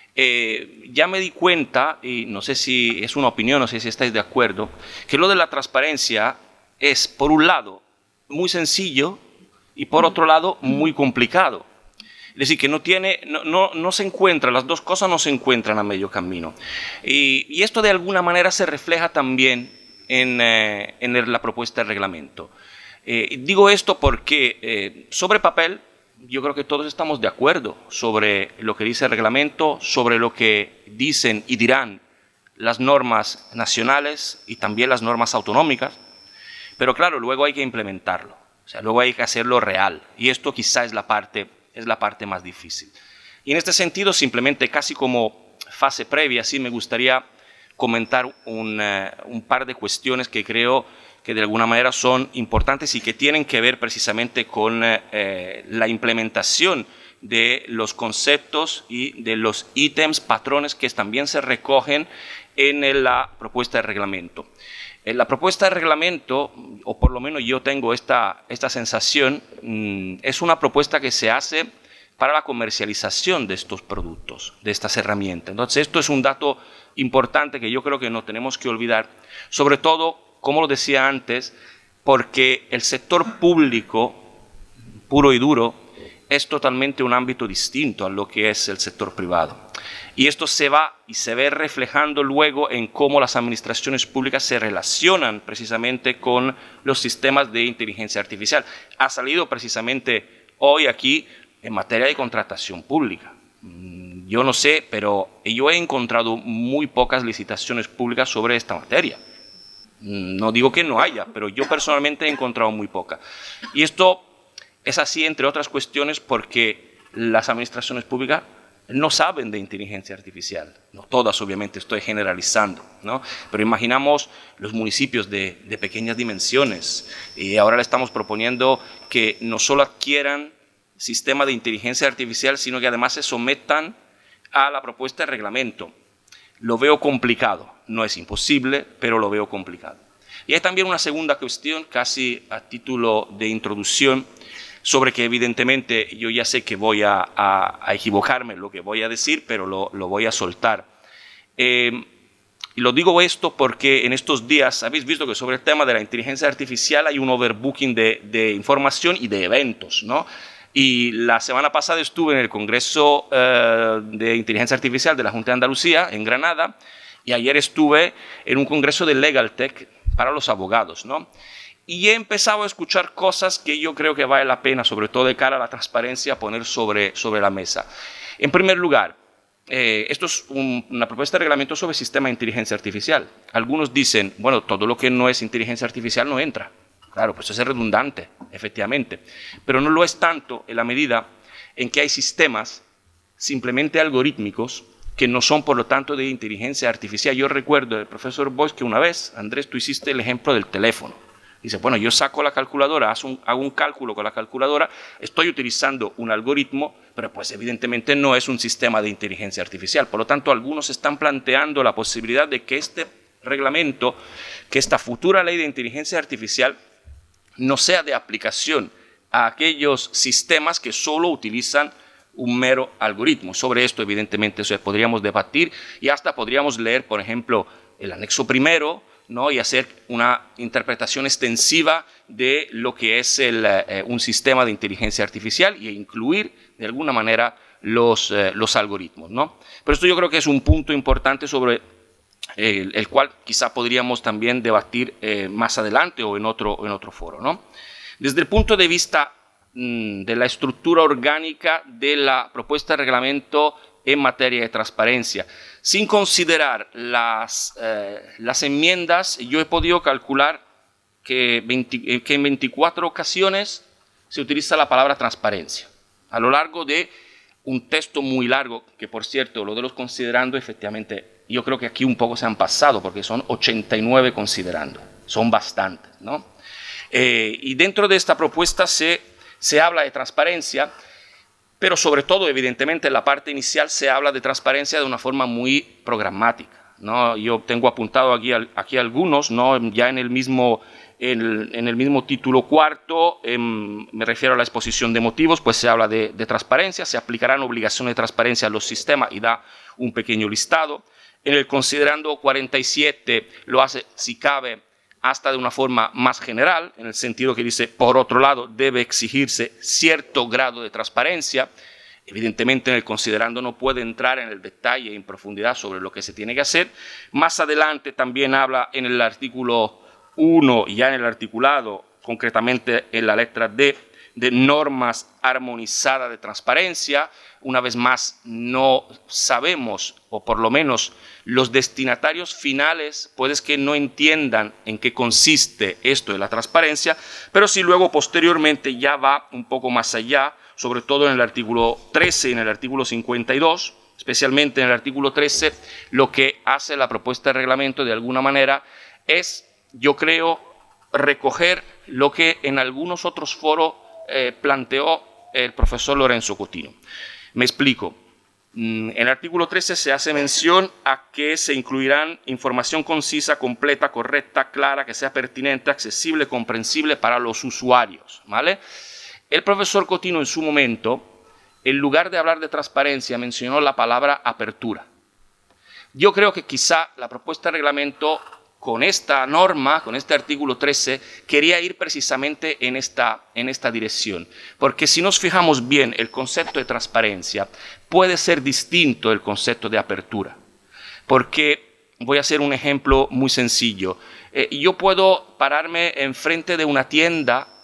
ya me di cuenta, y no sé si es una opinión, no sé si estáis de acuerdo, que lo de la transparencia es, por un lado, muy sencillo y por otro lado, muy complicado. Es decir, que no se encuentra, las dos cosas no se encuentran a medio camino. Y esto de alguna manera se refleja también en la propuesta de reglamento. Digo esto porque sobre papel yo creo que todos estamos de acuerdo sobre lo que dice el reglamento, sobre lo que dicen y dirán las normas nacionales y también las normas autonómicas, pero claro, luego hay que implementarlo, o sea, luego hay que hacerlo real, y esto quizá es la parte más difícil. Y en este sentido, simplemente casi como fase previa, sí me gustaría comentar un par de cuestiones que creo que de alguna manera son importantes y que tienen que ver precisamente con la implementación de los conceptos y de los ítems, patrones que también se recogen en la propuesta de reglamento. En la propuesta de reglamento, o por lo menos yo tengo esta sensación, es una propuesta que se hace para la comercialización de estos productos, de estas herramientas. Entonces, esto es un dato importante que yo creo que no tenemos que olvidar, sobre todo, como lo decía antes, porque el sector público, puro y duro, es totalmente un ámbito distinto a lo que es el sector privado. Y esto se va y se ve reflejando luego en cómo las administraciones públicas se relacionan precisamente con los sistemas de inteligencia artificial. Ha salido precisamente hoy aquí en materia de contratación pública. Yo no sé, pero yo he encontrado muy pocas licitaciones públicas sobre esta materia. No digo que no haya, pero yo personalmente he encontrado muy pocas. Y esto es así, entre otras cuestiones, porque las administraciones públicas no saben de inteligencia artificial. No todas, obviamente, estoy generalizando, ¿no? Pero imaginamos los municipios de pequeñas dimensiones, y ahora le estamos proponiendo que no solo adquieran sistema de inteligencia artificial, sino que además se sometan a la propuesta de reglamento. Lo veo complicado, no es imposible, pero lo veo complicado. Y hay también una segunda cuestión, casi a título de introducción, sobre que evidentemente yo ya sé que voy a equivocarme en lo que voy a decir, pero lo voy a soltar. Y lo digo esto porque en estos días habéis visto que sobre el tema de la inteligencia artificial hay un overbooking de información y de eventos, ¿no? Y la semana pasada estuve en el Congreso de Inteligencia Artificial de la Junta de Andalucía, en Granada, y ayer estuve en un congreso de LegalTech para los abogados, ¿no? Y he empezado a escuchar cosas que yo creo que vale la pena, sobre todo de cara a la transparencia, poner sobre la mesa. En primer lugar, esto es una propuesta de reglamento sobre sistema de inteligencia artificial. Algunos dicen, bueno, todo lo que no es inteligencia artificial no entra. Claro, pues eso es redundante, efectivamente. Pero no lo es tanto en la medida en que hay sistemas simplemente algorítmicos que no son, por lo tanto, de inteligencia artificial. Yo recuerdo del profesor Boix que una vez, Andrés, tú hiciste el ejemplo del teléfono. Dice, bueno, yo saco la calculadora, hago un cálculo con la calculadora, estoy utilizando un algoritmo, pero pues evidentemente no es un sistema de inteligencia artificial. Por lo tanto, algunos están planteando la posibilidad de que este reglamento, que esta futura ley de inteligencia artificial, no sea de aplicación a aquellos sistemas que solo utilizan un mero algoritmo. Sobre esto, evidentemente, podríamos debatir y hasta podríamos leer, por ejemplo, el anexo primero, ¿no? Y hacer una interpretación extensiva de lo que es un sistema de inteligencia artificial e incluir, de alguna manera, los algoritmos, ¿no? Pero esto yo creo que es un punto importante sobre el cual quizá podríamos también debatir más adelante o en otro foro, ¿no? Desde el punto de vista de la estructura orgánica de la propuesta de reglamento en materia de transparencia, sin considerar las enmiendas, yo he podido calcular que en 24 ocasiones se utiliza la palabra transparencia, a lo largo de un texto muy largo, que por cierto, lo de los considerando, efectivamente, yo creo que aquí un poco se han pasado, porque son 89 considerando, son bastantes, ¿no? Y dentro de esta propuesta se habla de transparencia, pero sobre todo, evidentemente, en la parte inicial se habla de transparencia de una forma muy programática, ¿no? Yo tengo apuntado aquí algunos, ¿no? Ya en el mismo título cuarto, me refiero a la exposición de motivos, pues se habla de transparencia, se aplicarán obligaciones de transparencia a los sistemas y da un pequeño listado. En el considerando 47 lo hace, si cabe, hasta de una forma más general, en el sentido que dice, por otro lado, debe exigirse cierto grado de transparencia. Evidentemente, en el considerando no puede entrar en el detalle y en profundidad sobre lo que se tiene que hacer. Más adelante también habla en el artículo 1 y ya en el articulado, concretamente en la letra D, de normas armonizadas de transparencia. Una vez más, no sabemos, o por lo menos los destinatarios finales, puedes que no entiendan en qué consiste esto de la transparencia, pero si luego posteriormente ya va un poco más allá, sobre todo en el artículo 13 y en el artículo 52, especialmente en el artículo 13, lo que hace la propuesta de reglamento de alguna manera es, yo creo, recoger lo que en algunos otros foros planteó el profesor Lorenzo Cotino. Me explico. En el artículo 13 se hace mención a que se incluirán información concisa, completa, correcta, clara, que sea pertinente, accesible, comprensible para los usuarios, ¿vale? El profesor Cotino en su momento, en lugar de hablar de transparencia, mencionó la palabra apertura. Yo creo que quizá la propuesta de reglamento con esta norma, con este artículo 13, quería ir precisamente en esta dirección. Porque si nos fijamos bien, el concepto de transparencia puede ser distinto del concepto de apertura. Porque voy a hacer un ejemplo muy sencillo. Yo puedo pararme enfrente de una tienda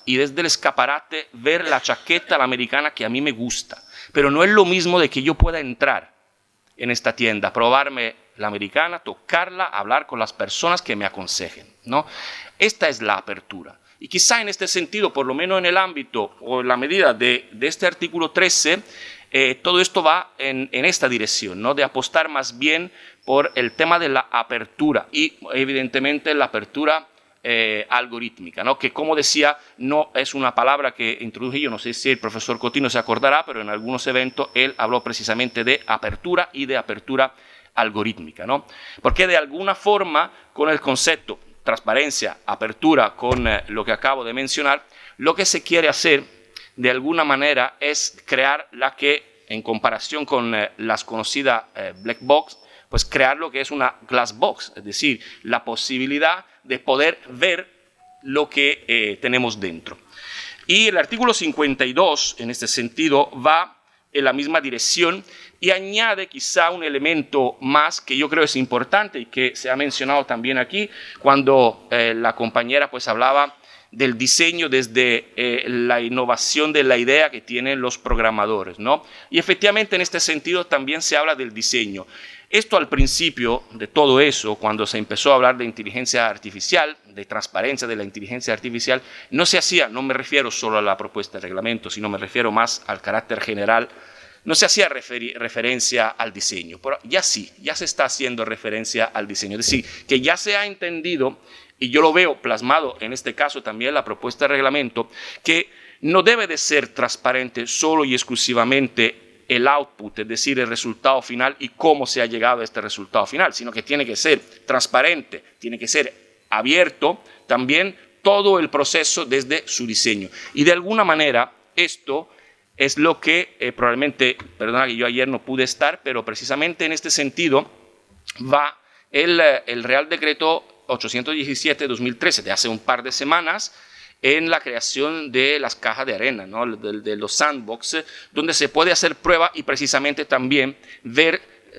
y desde el escaparate ver la chaqueta, la americana, que a mí me gusta. Pero no es lo mismo de que yo pueda entrar en esta tienda, probarme la americana, tocarla, hablar con las personas que me aconsejen, ¿no? Esta es la apertura. Y quizá en este sentido, por lo menos en el ámbito o en la medida de este artículo 13, todo esto va en esta dirección, ¿no? De apostar más bien por el tema de la apertura y evidentemente la apertura algorítmica, ¿no? Que, como decía, no es una palabra que introduje yo, no sé si el profesor Cotino se acordará, pero en algunos eventos él habló precisamente de apertura y de apertura algorítmica, ¿no? Porque de alguna forma, con el concepto transparencia, apertura, con lo que acabo de mencionar, lo que se quiere hacer de alguna manera es crear la que, en comparación con las conocidas black box, pues crear lo que es una glass box, es decir, la posibilidad de poder ver lo que tenemos dentro. Y el artículo 52, en este sentido, va en la misma dirección y añade quizá un elemento más que yo creo es importante y que se ha mencionado también aquí cuando la compañera pues hablaba del diseño desde la innovación de la idea que tienen los programadores, ¿no? Y efectivamente en este sentido también se habla del diseño. Esto al principio de todo eso, cuando se empezó a hablar de inteligencia artificial, de transparencia de la inteligencia artificial, no se hacía, no me refiero solo a la propuesta de reglamento, sino me refiero más al carácter general, no se hacía referencia al diseño, pero ya sí, ya se está haciendo referencia al diseño. Es decir, que ya se ha entendido, y yo lo veo plasmado en este caso también en la propuesta de reglamento, que no debe de ser transparente solo y exclusivamente el output, es decir, el resultado final y cómo se ha llegado a este resultado final, sino que tiene que ser transparente, tiene que ser abierto también todo el proceso desde su diseño. Y de alguna manera esto es lo que probablemente, perdona que yo ayer no pude estar, pero precisamente en este sentido va el Real Decreto 817-2013 de hace un par de semanas, en la creación de las cajas de arena, ¿no? de los sandbox, donde se puede hacer prueba y precisamente también ver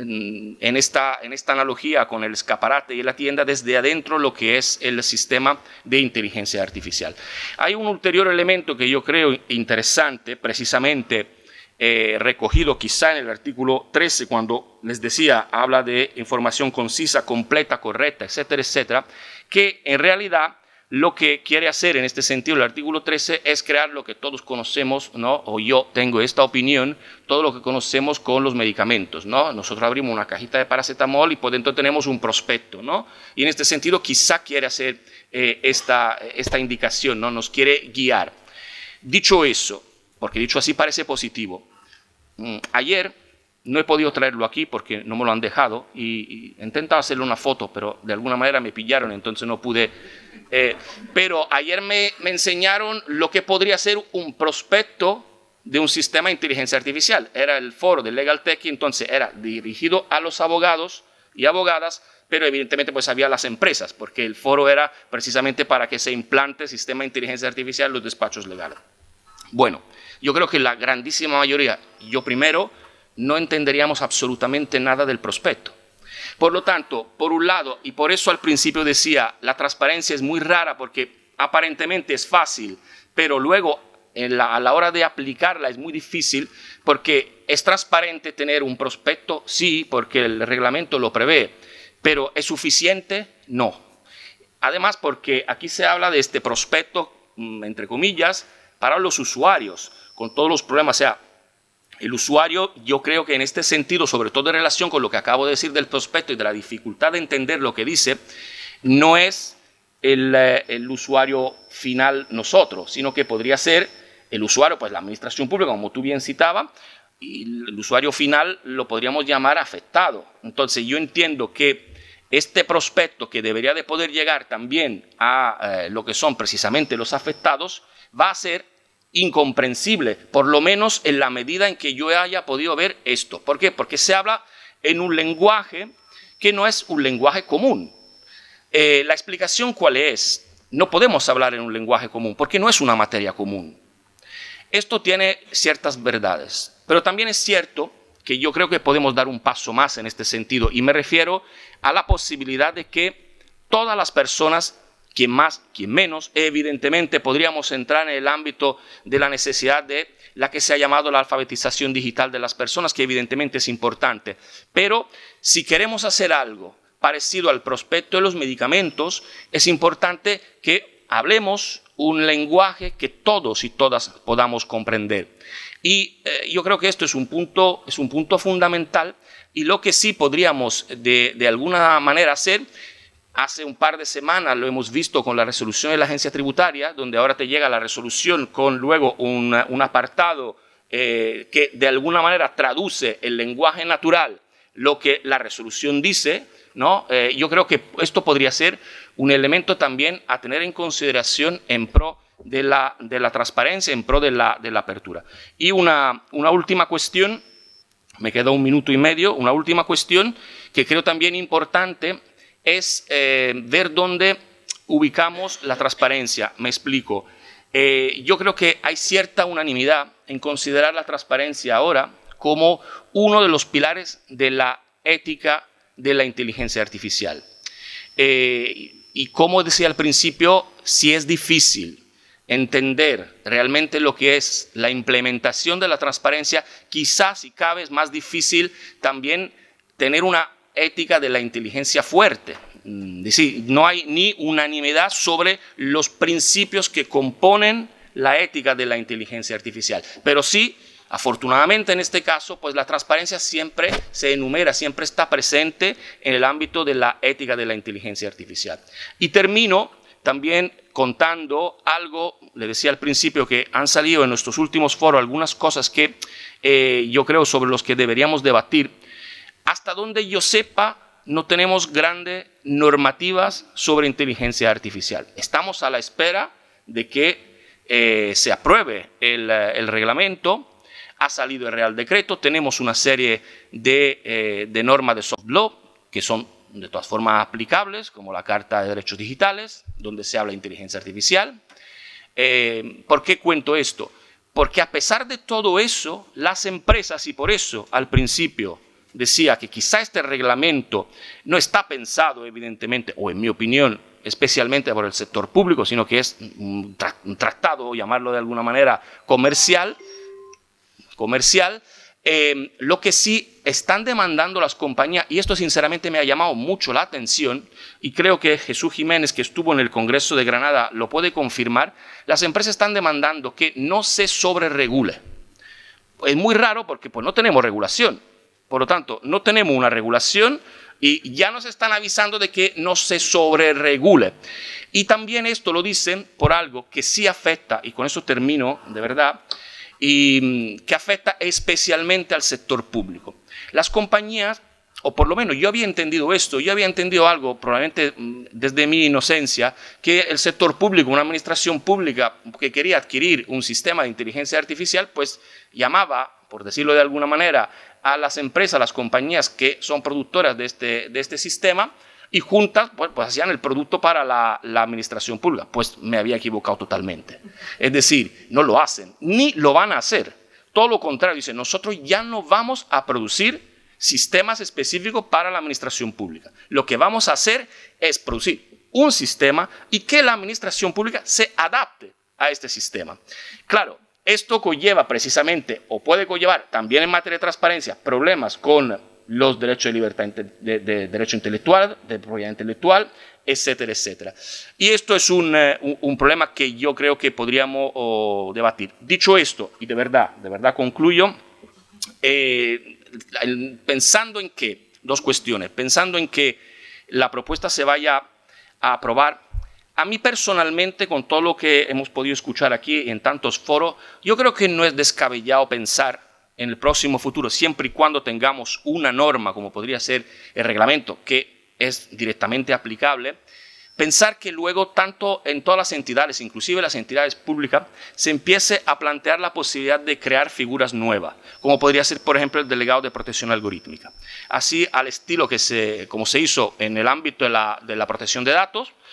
en esta analogía con el escaparate y la tienda desde adentro lo que es el sistema de inteligencia artificial. Hay un ulterior elemento que yo creo interesante, precisamente recogido quizá en el artículo 13, cuando les decía, habla de información concisa, completa, correcta, etcétera, etcétera, que en realidad lo que quiere hacer en este sentido el artículo 13 es crear lo que todos conocemos, ¿no? O yo tengo esta opinión, todo lo que conocemos con los medicamentos, ¿no? Nosotros abrimos una cajita de paracetamol y por dentro tenemos un prospecto, ¿no? Y en este sentido quizá quiere hacer esta indicación, ¿no? Nos quiere guiar. Dicho eso, porque dicho así parece positivo, ayer no he podido traerlo aquí porque no me lo han dejado y he intentado hacerle una foto, pero de alguna manera me pillaron, entonces no pude. Pero ayer me enseñaron lo que podría ser un prospecto de un sistema de inteligencia artificial. Era el foro de Legal Tech y entonces era dirigido a los abogados y abogadas, pero evidentemente pues había las empresas, porque el foro era precisamente para que se implante el sistema de inteligencia artificial en los despachos legales. Bueno, yo creo que la grandísima mayoría, yo primero, no entenderíamos absolutamente nada del prospecto. Por lo tanto, por un lado, y por eso al principio decía, la transparencia es muy rara porque aparentemente es fácil, pero luego a la hora de aplicarla es muy difícil porque es transparente tener un prospecto, sí, porque el reglamento lo prevé, pero ¿es suficiente? No. Además, porque aquí se habla de este prospecto, entre comillas, para los usuarios, con todos los problemas, o sea, el usuario, yo creo que en este sentido, sobre todo en relación con lo que acabo de decir del prospecto y de la dificultad de entender lo que dice, no es el usuario final nosotros, sino que podría ser el usuario, pues la administración pública, como tú bien citabas, y el usuario final lo podríamos llamar afectado. Entonces yo entiendo que este prospecto, que debería de poder llegar también a lo que son precisamente los afectados, va a ser incomprensible, por lo menos en la medida en que yo haya podido ver esto. ¿Por qué? Porque se habla en un lenguaje que no es un lenguaje común. La explicación ¿cuál es? No podemos hablar en un lenguaje común porque no es una materia común. Esto tiene ciertas verdades, pero también es cierto que yo creo que podemos dar un paso más en este sentido y me refiero a la posibilidad de que todas las personas Quien más, quien menos. Evidentemente podríamos entrar en el ámbito de la necesidad de la que se ha llamado la alfabetización digital de las personas, que evidentemente es importante. Pero si queremos hacer algo parecido al prospecto de los medicamentos, es importante que hablemos un lenguaje que todos y todas podamos comprender. Y yo creo que esto es un punto fundamental, y lo que sí podríamos de alguna manera hacer. Hace un par de semanas lo hemos visto con la resolución de la agencia tributaria, donde ahora te llega la resolución con luego un apartado que de alguna manera traduce el lenguaje natural lo que la resolución dice, ¿no? Yo creo que esto podría ser un elemento también a tener en consideración en pro de la transparencia, en pro de la apertura. Y una última cuestión, me queda 1 minuto y medio, una última cuestión que creo también importante es ver dónde ubicamos la transparencia. Me explico. Yo creo que hay cierta unanimidad en considerar la transparencia ahora como uno de los pilares de la ética de la inteligencia artificial. Y como decía al principio, si es difícil entender realmente lo que es la implementación de la transparencia, quizás, si cabe, es más difícil también tener una ética de la inteligencia fuerte. Es decir, no hay ni unanimidad sobre los principios que componen la ética de la inteligencia artificial. Pero sí, afortunadamente en este caso, pues la transparencia siempre se enumera, siempre está presente en el ámbito de la ética de la inteligencia artificial. Y termino también contando algo, le decía al principio que han salido en nuestros últimos foros algunas cosas que yo creo sobre los que deberíamos debatir. Hasta donde yo sepa, no tenemos grandes normativas sobre inteligencia artificial. Estamos a la espera de que se apruebe el reglamento. Ha salido el Real Decreto, tenemos una serie de normas de soft law que son de todas formas aplicables, como la Carta de Derechos Digitales, donde se habla de inteligencia artificial. ¿Por qué cuento esto? Porque a pesar de todo eso, las empresas, y por eso al principio decía que quizá este reglamento no está pensado, evidentemente, o en mi opinión, especialmente por el sector público, sino que es un tratado, o llamarlo de alguna manera, comercial, lo que sí están demandando las compañías, y esto sinceramente me ha llamado mucho la atención, y creo que Jesús Jiménez, que estuvo en el Congreso de Granada, lo puede confirmar. Las empresas están demandando que no se sobreregule. Es muy raro porque pues, no tenemos regulación. Por lo tanto, no tenemos una regulación y ya nos están avisando de que no se sobreregule. Y también esto lo dicen por algo que sí afecta, y con eso termino de verdad, y que afecta especialmente al sector público. Las compañías, o por lo menos yo había entendido esto, yo había entendido algo, probablemente desde mi inocencia, que el sector público, una administración pública que quería adquirir un sistema de inteligencia artificial, pues llamaba, por decirlo de alguna manera, a las empresas, a las compañías que son productoras de este sistema, y juntas pues hacían el producto para la administración pública. Pues me había equivocado totalmente. Es decir, no lo hacen, ni lo van a hacer. Todo lo contrario, dicen, nosotros ya no vamos a producir sistemas específicos para la administración pública. Lo que vamos a hacer es producir un sistema y que la administración pública se adapte a este sistema. Claro, esto conlleva precisamente, o puede conllevar también en materia de transparencia, problemas con los derechos de libertad, de derecho intelectual, de propiedad intelectual, etcétera, etcétera. Y esto es un problema que yo creo que podríamos debatir. Dicho esto, y de verdad concluyo, pensando en que, dos cuestiones, pensando en que la propuesta se vaya a aprobar, a mí personalmente, con todo lo que hemos podido escuchar aquí en tantos foros, yo creo que no es descabellado pensar en el próximo futuro, siempre y cuando tengamos una norma, como podría ser el reglamento, que es directamente aplicable, pensar que luego tanto en todas las entidades, inclusive las entidades públicas, se empiece a plantear la posibilidad de crear figuras nuevas, como podría ser, por ejemplo, el delegado de protección algorítmica. Así, al estilo como se hizo en el ámbito de la protección de datos,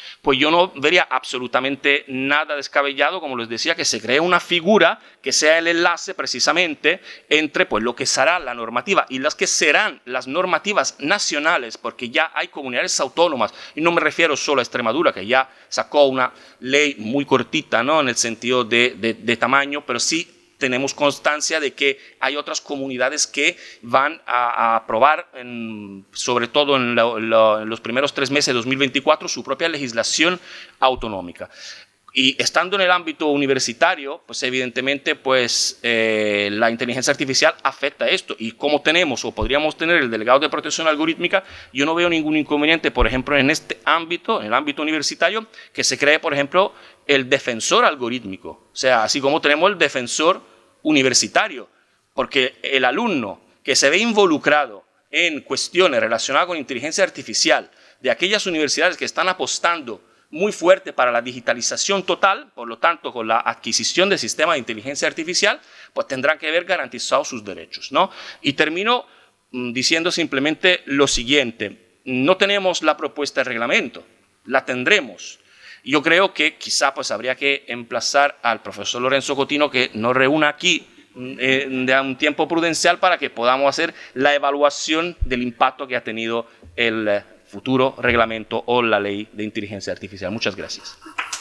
pues yo no vería absolutamente nada descabellado, como les decía, que se cree una figura que sea el enlace precisamente entre pues, lo que será la normativa y las que serán las normativas nacionales, porque ya hay comunidades autónomas, y no me refiero solo a Extremadura, que ya sacó una ley muy cortita, ¿no? En el sentido de tamaño, pero sí tenemos constancia de que hay otras comunidades que van a aprobar, sobre todo en los primeros 3 meses de 2024, su propia legislación autonómica. Y estando en el ámbito universitario, pues evidentemente pues, la inteligencia artificial afecta a esto. Y como tenemos o podríamos tener el delegado de protección algorítmica, yo no veo ningún inconveniente, por ejemplo, en este ámbito, en el ámbito universitario, que se cree, por ejemplo, el defensor algorítmico. O sea, así como tenemos el defensor universitario, porque el alumno que se ve involucrado en cuestiones relacionadas con inteligencia artificial de aquellas universidades que están apostando muy fuerte para la digitalización total, por lo tanto con la adquisición de sistemas de inteligencia artificial, pues tendrán que ver garantizados sus derechos, ¿no? Y termino diciendo simplemente lo siguiente: no tenemos la propuesta de reglamento, la tendremos. Yo creo que quizá pues, habría que emplazar al profesor Lorenzo Cotino que nos reúna aquí de un tiempo prudencial para que podamos hacer la evaluación del impacto que ha tenido el futuro reglamento o la ley de inteligencia artificial. Muchas gracias.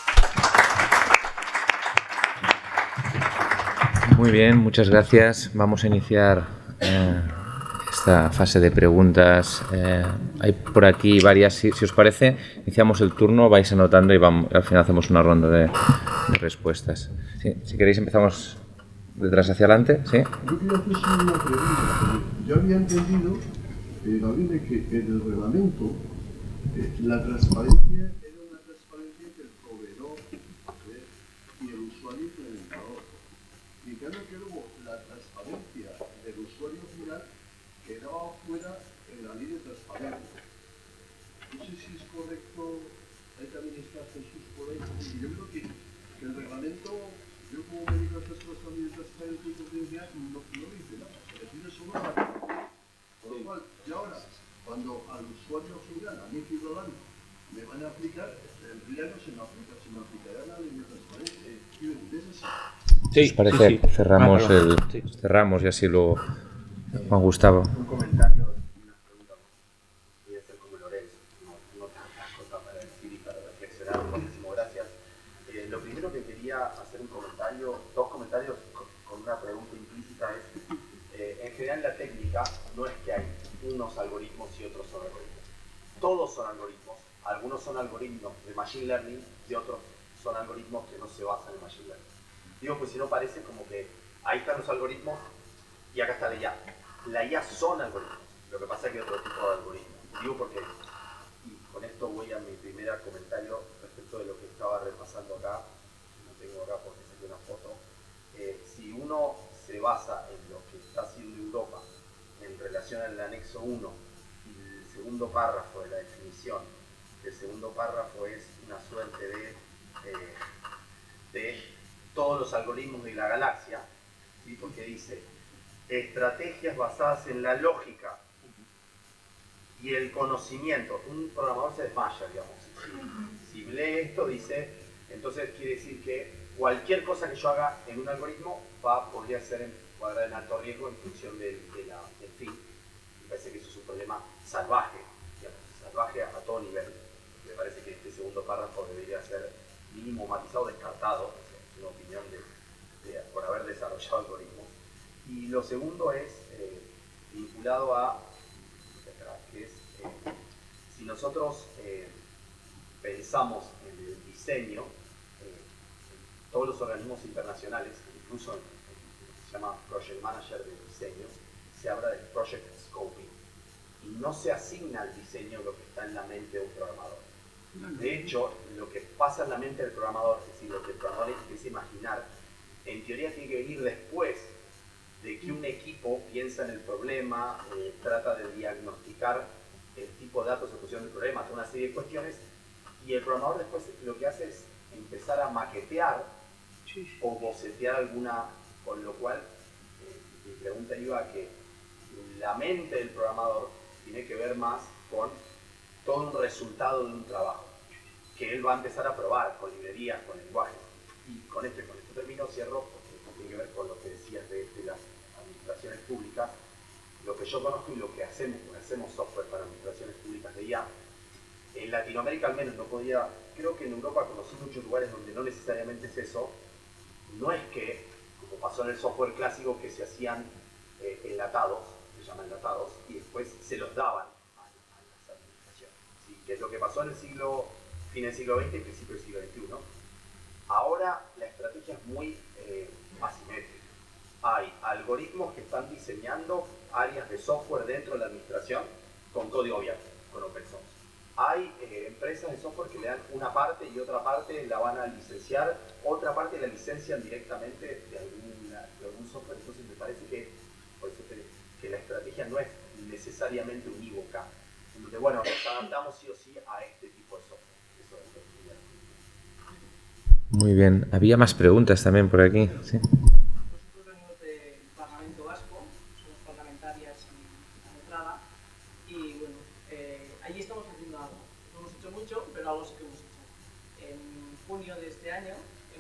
Muy bien, muchas gracias. Vamos a iniciar esta fase de preguntas. Hay por aquí varias, si os parece, iniciamos el turno, vais anotando y al final hacemos una ronda de respuestas. Sí, si queréis empezamos detrás hacia adelante. ¿Sí? Yo quería hacer una pregunta. Yo había entendido, Gabriel, de que en el reglamento la transparencia era una transparencia entre el proveedor y el usuario implementador. Y claro que luego la transparencia del usuario final quedaba fuera en la ley de transparencia. No sé si es correcto, ahí también está Jesús por ahí, y yo creo que el reglamento, yo como me dedico a estas cosas también de transparencia y confidencialidad, no dice nada, se define solo la transparencia. Por lo cual, y ahora, cuando al usuario final, a mi ciudadano, me van a aplicar, en realidad no se me aplica, se me aplicará la ley de transparencia. Sí, os parece, sí. Cerramos y así luego Juan Gustavo. Un comentario y una pregunta. Voy a hacer como Lorenzo, no tantas cosas para decir y para reflexionar. Muchísimas gracias. Lo primero que quería hacer un comentario, dos comentarios con una pregunta implícita es, en general la técnica no es que hay unos algoritmos y otros son algoritmos. Todos son algoritmos. Algunos son algoritmos de Machine Learning y otros son algoritmos que no se basan en Machine Learning. Digo, pues si no parece como que ahí están los algoritmos y acá está la IA. La IA son algoritmos, lo que pasa es que hay otro tipo de algoritmos. Digo porque, y con esto voy a mi primer comentario respecto de lo que estaba repasando acá, no tengo acá porque saqué una foto. Si uno se basa en lo que está haciendo Europa en relación al anexo 1 y el segundo párrafo de la definición, el segundo párrafo es una suerte de todos los algoritmos de la galaxia, ¿sí? Porque dice estrategias basadas en la lógica y el conocimiento. Un programador se desmaya, digamos. Si lee esto, dice, entonces quiere decir que cualquier cosa que yo haga en un algoritmo podría ser encuadrada en alto riesgo en función del fin. Me parece que eso es un problema salvaje, digamos, salvaje a todo nivel. Me parece que este segundo párrafo debería ser mínimo matizado, descartado, es una opinión por haber desarrollado algoritmos. Y lo segundo es vinculado a, que es, si nosotros pensamos en el diseño, todos los organismos internacionales, incluso en lo que se llama Project Manager de diseño, se habla de Project Scoping. Y no se asigna al diseño lo que está en la mente de un programador. De hecho, lo que pasa en la mente del programador, es decir, lo que el programador empieza a imaginar, en teoría tiene que venir después de que un equipo piensa en el problema, trata de diagnosticar el tipo de datos en función del problema, toda una serie de cuestiones, y el programador después lo que hace es empezar a maquetear o bocetear alguna, con lo cual mi pregunta iba a que la mente del programador tiene que ver más con todo un resultado de un trabajo, que él va a empezar a probar con librerías, con lenguajes. Y con esto termino, cierro, porque esto tiene que ver con lo que decías de las administraciones públicas. Lo que yo conozco y lo que hacemos software para administraciones públicas de IA. En Latinoamérica al menos no podía, creo que en Europa conocí muchos lugares donde no necesariamente es eso. No es que, como pasó en el software clásico, que se hacían enlatados, se llaman enlatados, y después se los daban a las administraciones. ¿Sí? Que es lo que pasó en el fin del siglo XX y principio del siglo XXI. Ahora la estrategia es muy asimétrica. Hay algoritmos que están diseñando áreas de software dentro de la administración con código abierto, con open source. Hay empresas de software que le dan una parte y otra parte la van a licenciar, otra parte la licencian directamente de algún software. Entonces me parece que, por eso que la estrategia no es necesariamente unívoca. Entonces, bueno, nos adaptamos sí o sí a este tipo de software. Eso es lo que quería decir. Muy bien. Había más preguntas también por aquí. ¿Sí? Nosotros venimos del Parlamento Vasco, somos parlamentarias en la entrada, y bueno, allí estamos haciendo algo. No hemos hecho mucho, pero algo sí que hemos hecho. En junio de este año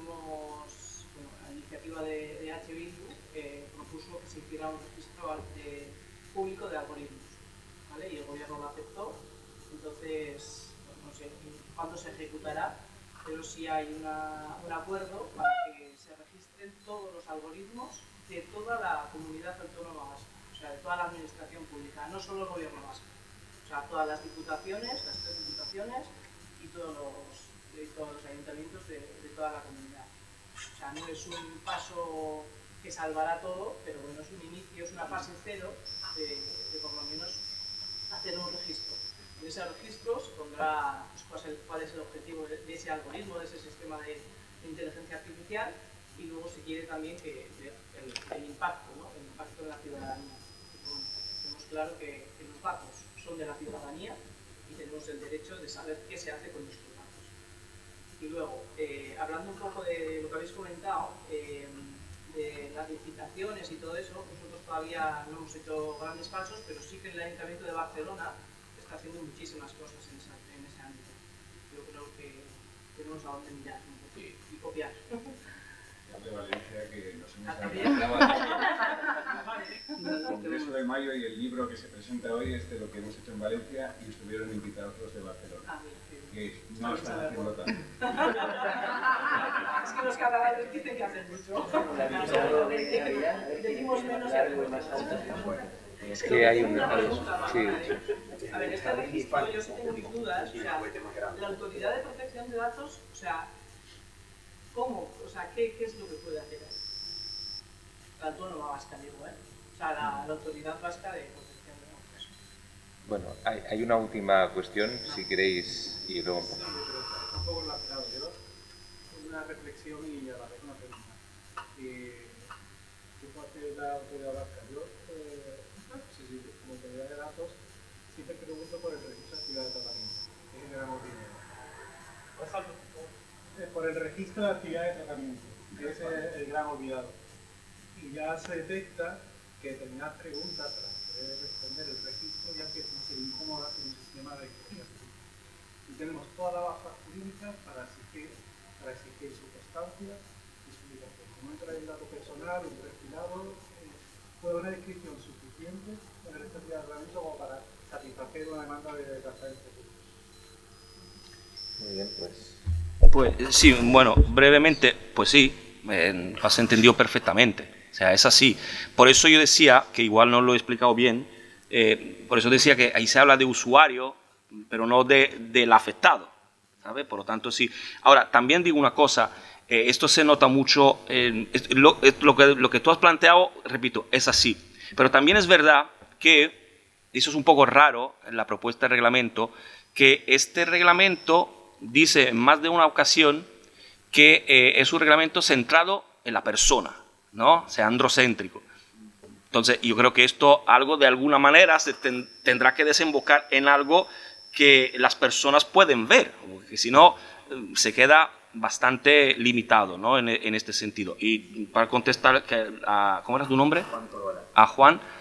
a iniciativa de H. Bildu, propuso que se hiciera un registro público de algoritmos, ¿vale? Y el gobierno lo aceptó. Entonces, no sé cuándo se ejecutará, pero sí hay un acuerdo para que se registren todos los algoritmos de toda la comunidad autónoma vasca, o sea, de toda la administración pública, no solo el gobierno vasco, o sea, todas las diputaciones, las 3 diputaciones y todos los ayuntamientos de toda la comunidad. O sea, no es un paso que salvará todo, pero bueno, es un inicio, es una fase cero de por lo menos hacer un registro. En ese registro se pondrá pues, cuál es el objetivo de ese algoritmo, de ese sistema de inteligencia artificial, y luego se quiere también que el impacto, ¿no? El impacto en la ciudadanía. Bueno, tenemos claro que los datos son de la ciudadanía y tenemos el derecho de saber qué se hace con nuestros datos. Y luego, hablando un poco de lo que habéis comentado, de las licitaciones y todo eso, nosotros todavía no hemos hecho grandes pasos, pero sí que el Ayuntamiento de Barcelona está haciendo muchísimas cosas en ese ámbito. Yo creo que tenemos a dónde mirar un poco y copiar. De Valencia, que nos hemos adelantado al Congreso de Mayo, y el libro que se presenta hoy es de lo que hemos hecho en Valencia, y estuvieron invitados los de Barcelona, que no están haciendo tanto. Es que los catalanes dicen que hacen mucho. Decimos menos y hacemos más. Es que hay un... Sí. A ver, este registro, yo sí tengo mis dudas. O sea, la Autoridad de Protección de Datos, o sea, ¿cómo? O sea, ¿qué es lo que puede hacer ahí? La autónoma vasca, digo, ¿eh? O sea, la Autoridad Vasca de Protección de Datos. Bueno, hay una última cuestión, si queréis, y luego... Tampoco lo he aclarado yo. Una reflexión y a la vez una pregunta. ¿Qué parte de la Autoridad Vasca? Yo, como autoridad de datos, siempre pregunto por el registro de actividad de tratamiento, que es el gran dinero. Por el registro de actividad de tratamiento, que es el gran olvidado. Y ya se detecta que determinadas preguntas, para poder responder el registro, ya empiezan a ser incómodas en un sistema de investigación. Y tenemos toda la base jurídica para exigir su constancia y su ubicación. Como entra el dato personal, un respirado, puede haber una descripción suficiente en el registro de tratamiento como para satisfacer una demanda de transparencia pública. Muy bien, pues... Pues sí, bueno, brevemente, pues sí, has entendido perfectamente. O sea, es así. Por eso yo decía, que igual no lo he explicado bien, por eso decía que ahí se habla de usuario, pero no del afectado, ¿sabe? Por lo tanto, sí. Ahora, también digo una cosa, esto se nota mucho, lo que tú has planteado, repito, es así. Pero también es verdad que, eso es un poco raro en la propuesta de reglamento, que este reglamento dice en más de una ocasión que es un reglamento centrado en la persona, ¿no? O sea, androcéntrico. Entonces, yo creo que esto, algo de alguna manera, se tendrá que desembocar en algo que las personas pueden ver, porque si no, se queda bastante limitado, ¿no? En este sentido. Y para contestar, ¿cómo era tu nombre? Juan Corbalán. A Juan,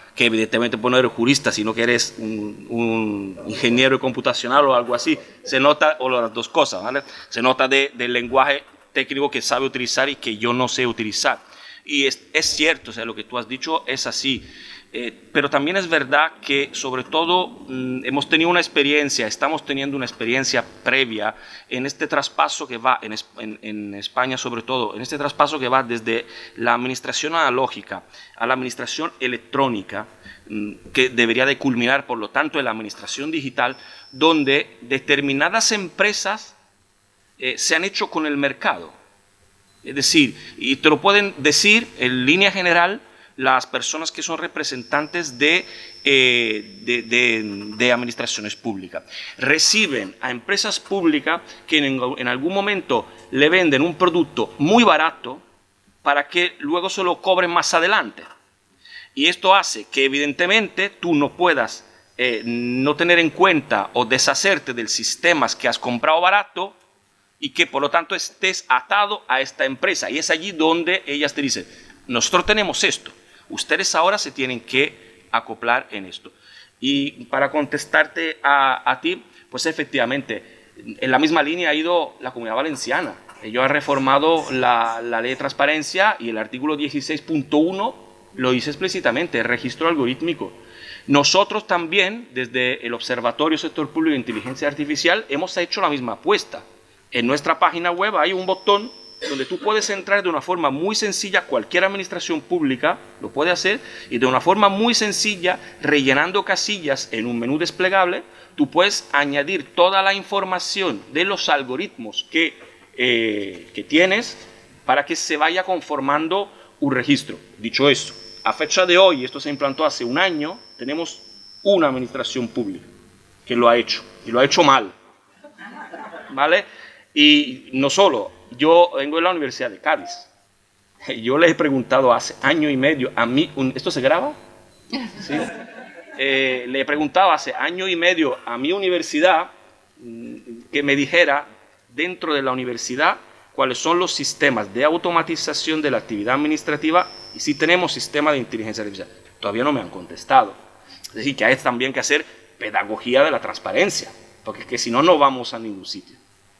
que evidentemente pues no eres jurista, sino que eres un ingeniero computacional o algo así. Se nota, o las dos cosas, ¿vale? Se nota del lenguaje técnico que sabe utilizar y que yo no sé utilizar. Y es cierto, o sea, lo que tú has dicho es así. Pero también es verdad que, sobre todo, hemos tenido una experiencia, estamos teniendo una experiencia previa en este traspaso que va, en España sobre todo, en este traspaso que va desde la administración analógica a la administración electrónica, que debería de culminar, por lo tanto, en la administración digital, donde determinadas empresas se han hecho con el mercado. Es decir, y te lo pueden decir en línea general las personas que son representantes de administraciones públicas. Reciben a empresas públicas que en algún momento le venden un producto muy barato para que luego se lo cobren más adelante. Y esto hace que evidentemente tú no puedas no tener en cuenta o deshacerte del sistema que has comprado barato y que por lo tanto estés atado a esta empresa. Y es allí donde ellas te dicen, nosotros tenemos esto. Ustedes ahora se tienen que acoplar en esto. Y para contestarte a ti, pues efectivamente, en la misma línea ha ido la Comunidad Valenciana. Ellos han reformado la ley de transparencia y el artículo 16.1 lo dice explícitamente, el registro algorítmico. Nosotros también, desde el Observatorio Sector Público de Inteligencia Artificial, hemos hecho la misma apuesta. En nuestra página web hay un botón donde tú puedes entrar de una forma muy sencilla, cualquier administración pública lo puede hacer, y de una forma muy sencilla, rellenando casillas en un menú desplegable, tú puedes añadir toda la información de los algoritmos que tienes para que se vaya conformando un registro. Dicho eso, a fecha de hoy, esto se implantó hace un año, tenemos una administración pública que lo ha hecho, y lo ha hecho mal, ¿vale? Y no solo, yo vengo de la Universidad de Cádiz. Yo le he preguntado hace año y medio a mí, ¿esto se graba? ¿Sí? Le he preguntado hace año y medio a mi universidad que me dijera dentro de la universidad cuáles son los sistemas de automatización de la actividad administrativa y si tenemos sistemas de inteligencia artificial. Todavía no me han contestado. Es decir, que hay también que hacer pedagogía de la transparencia, porque es que si no, no vamos a ningún sitio.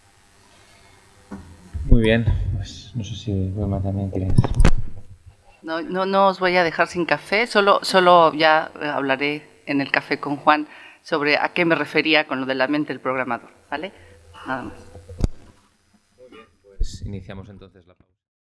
Muy bien, pues no sé si Wilma también quieres. No os voy a dejar sin café, solo ya hablaré en el café con Juan sobre a qué me refería con lo de la mente del programador, ¿vale? Nada más. Muy bien, pues iniciamos entonces la pausa.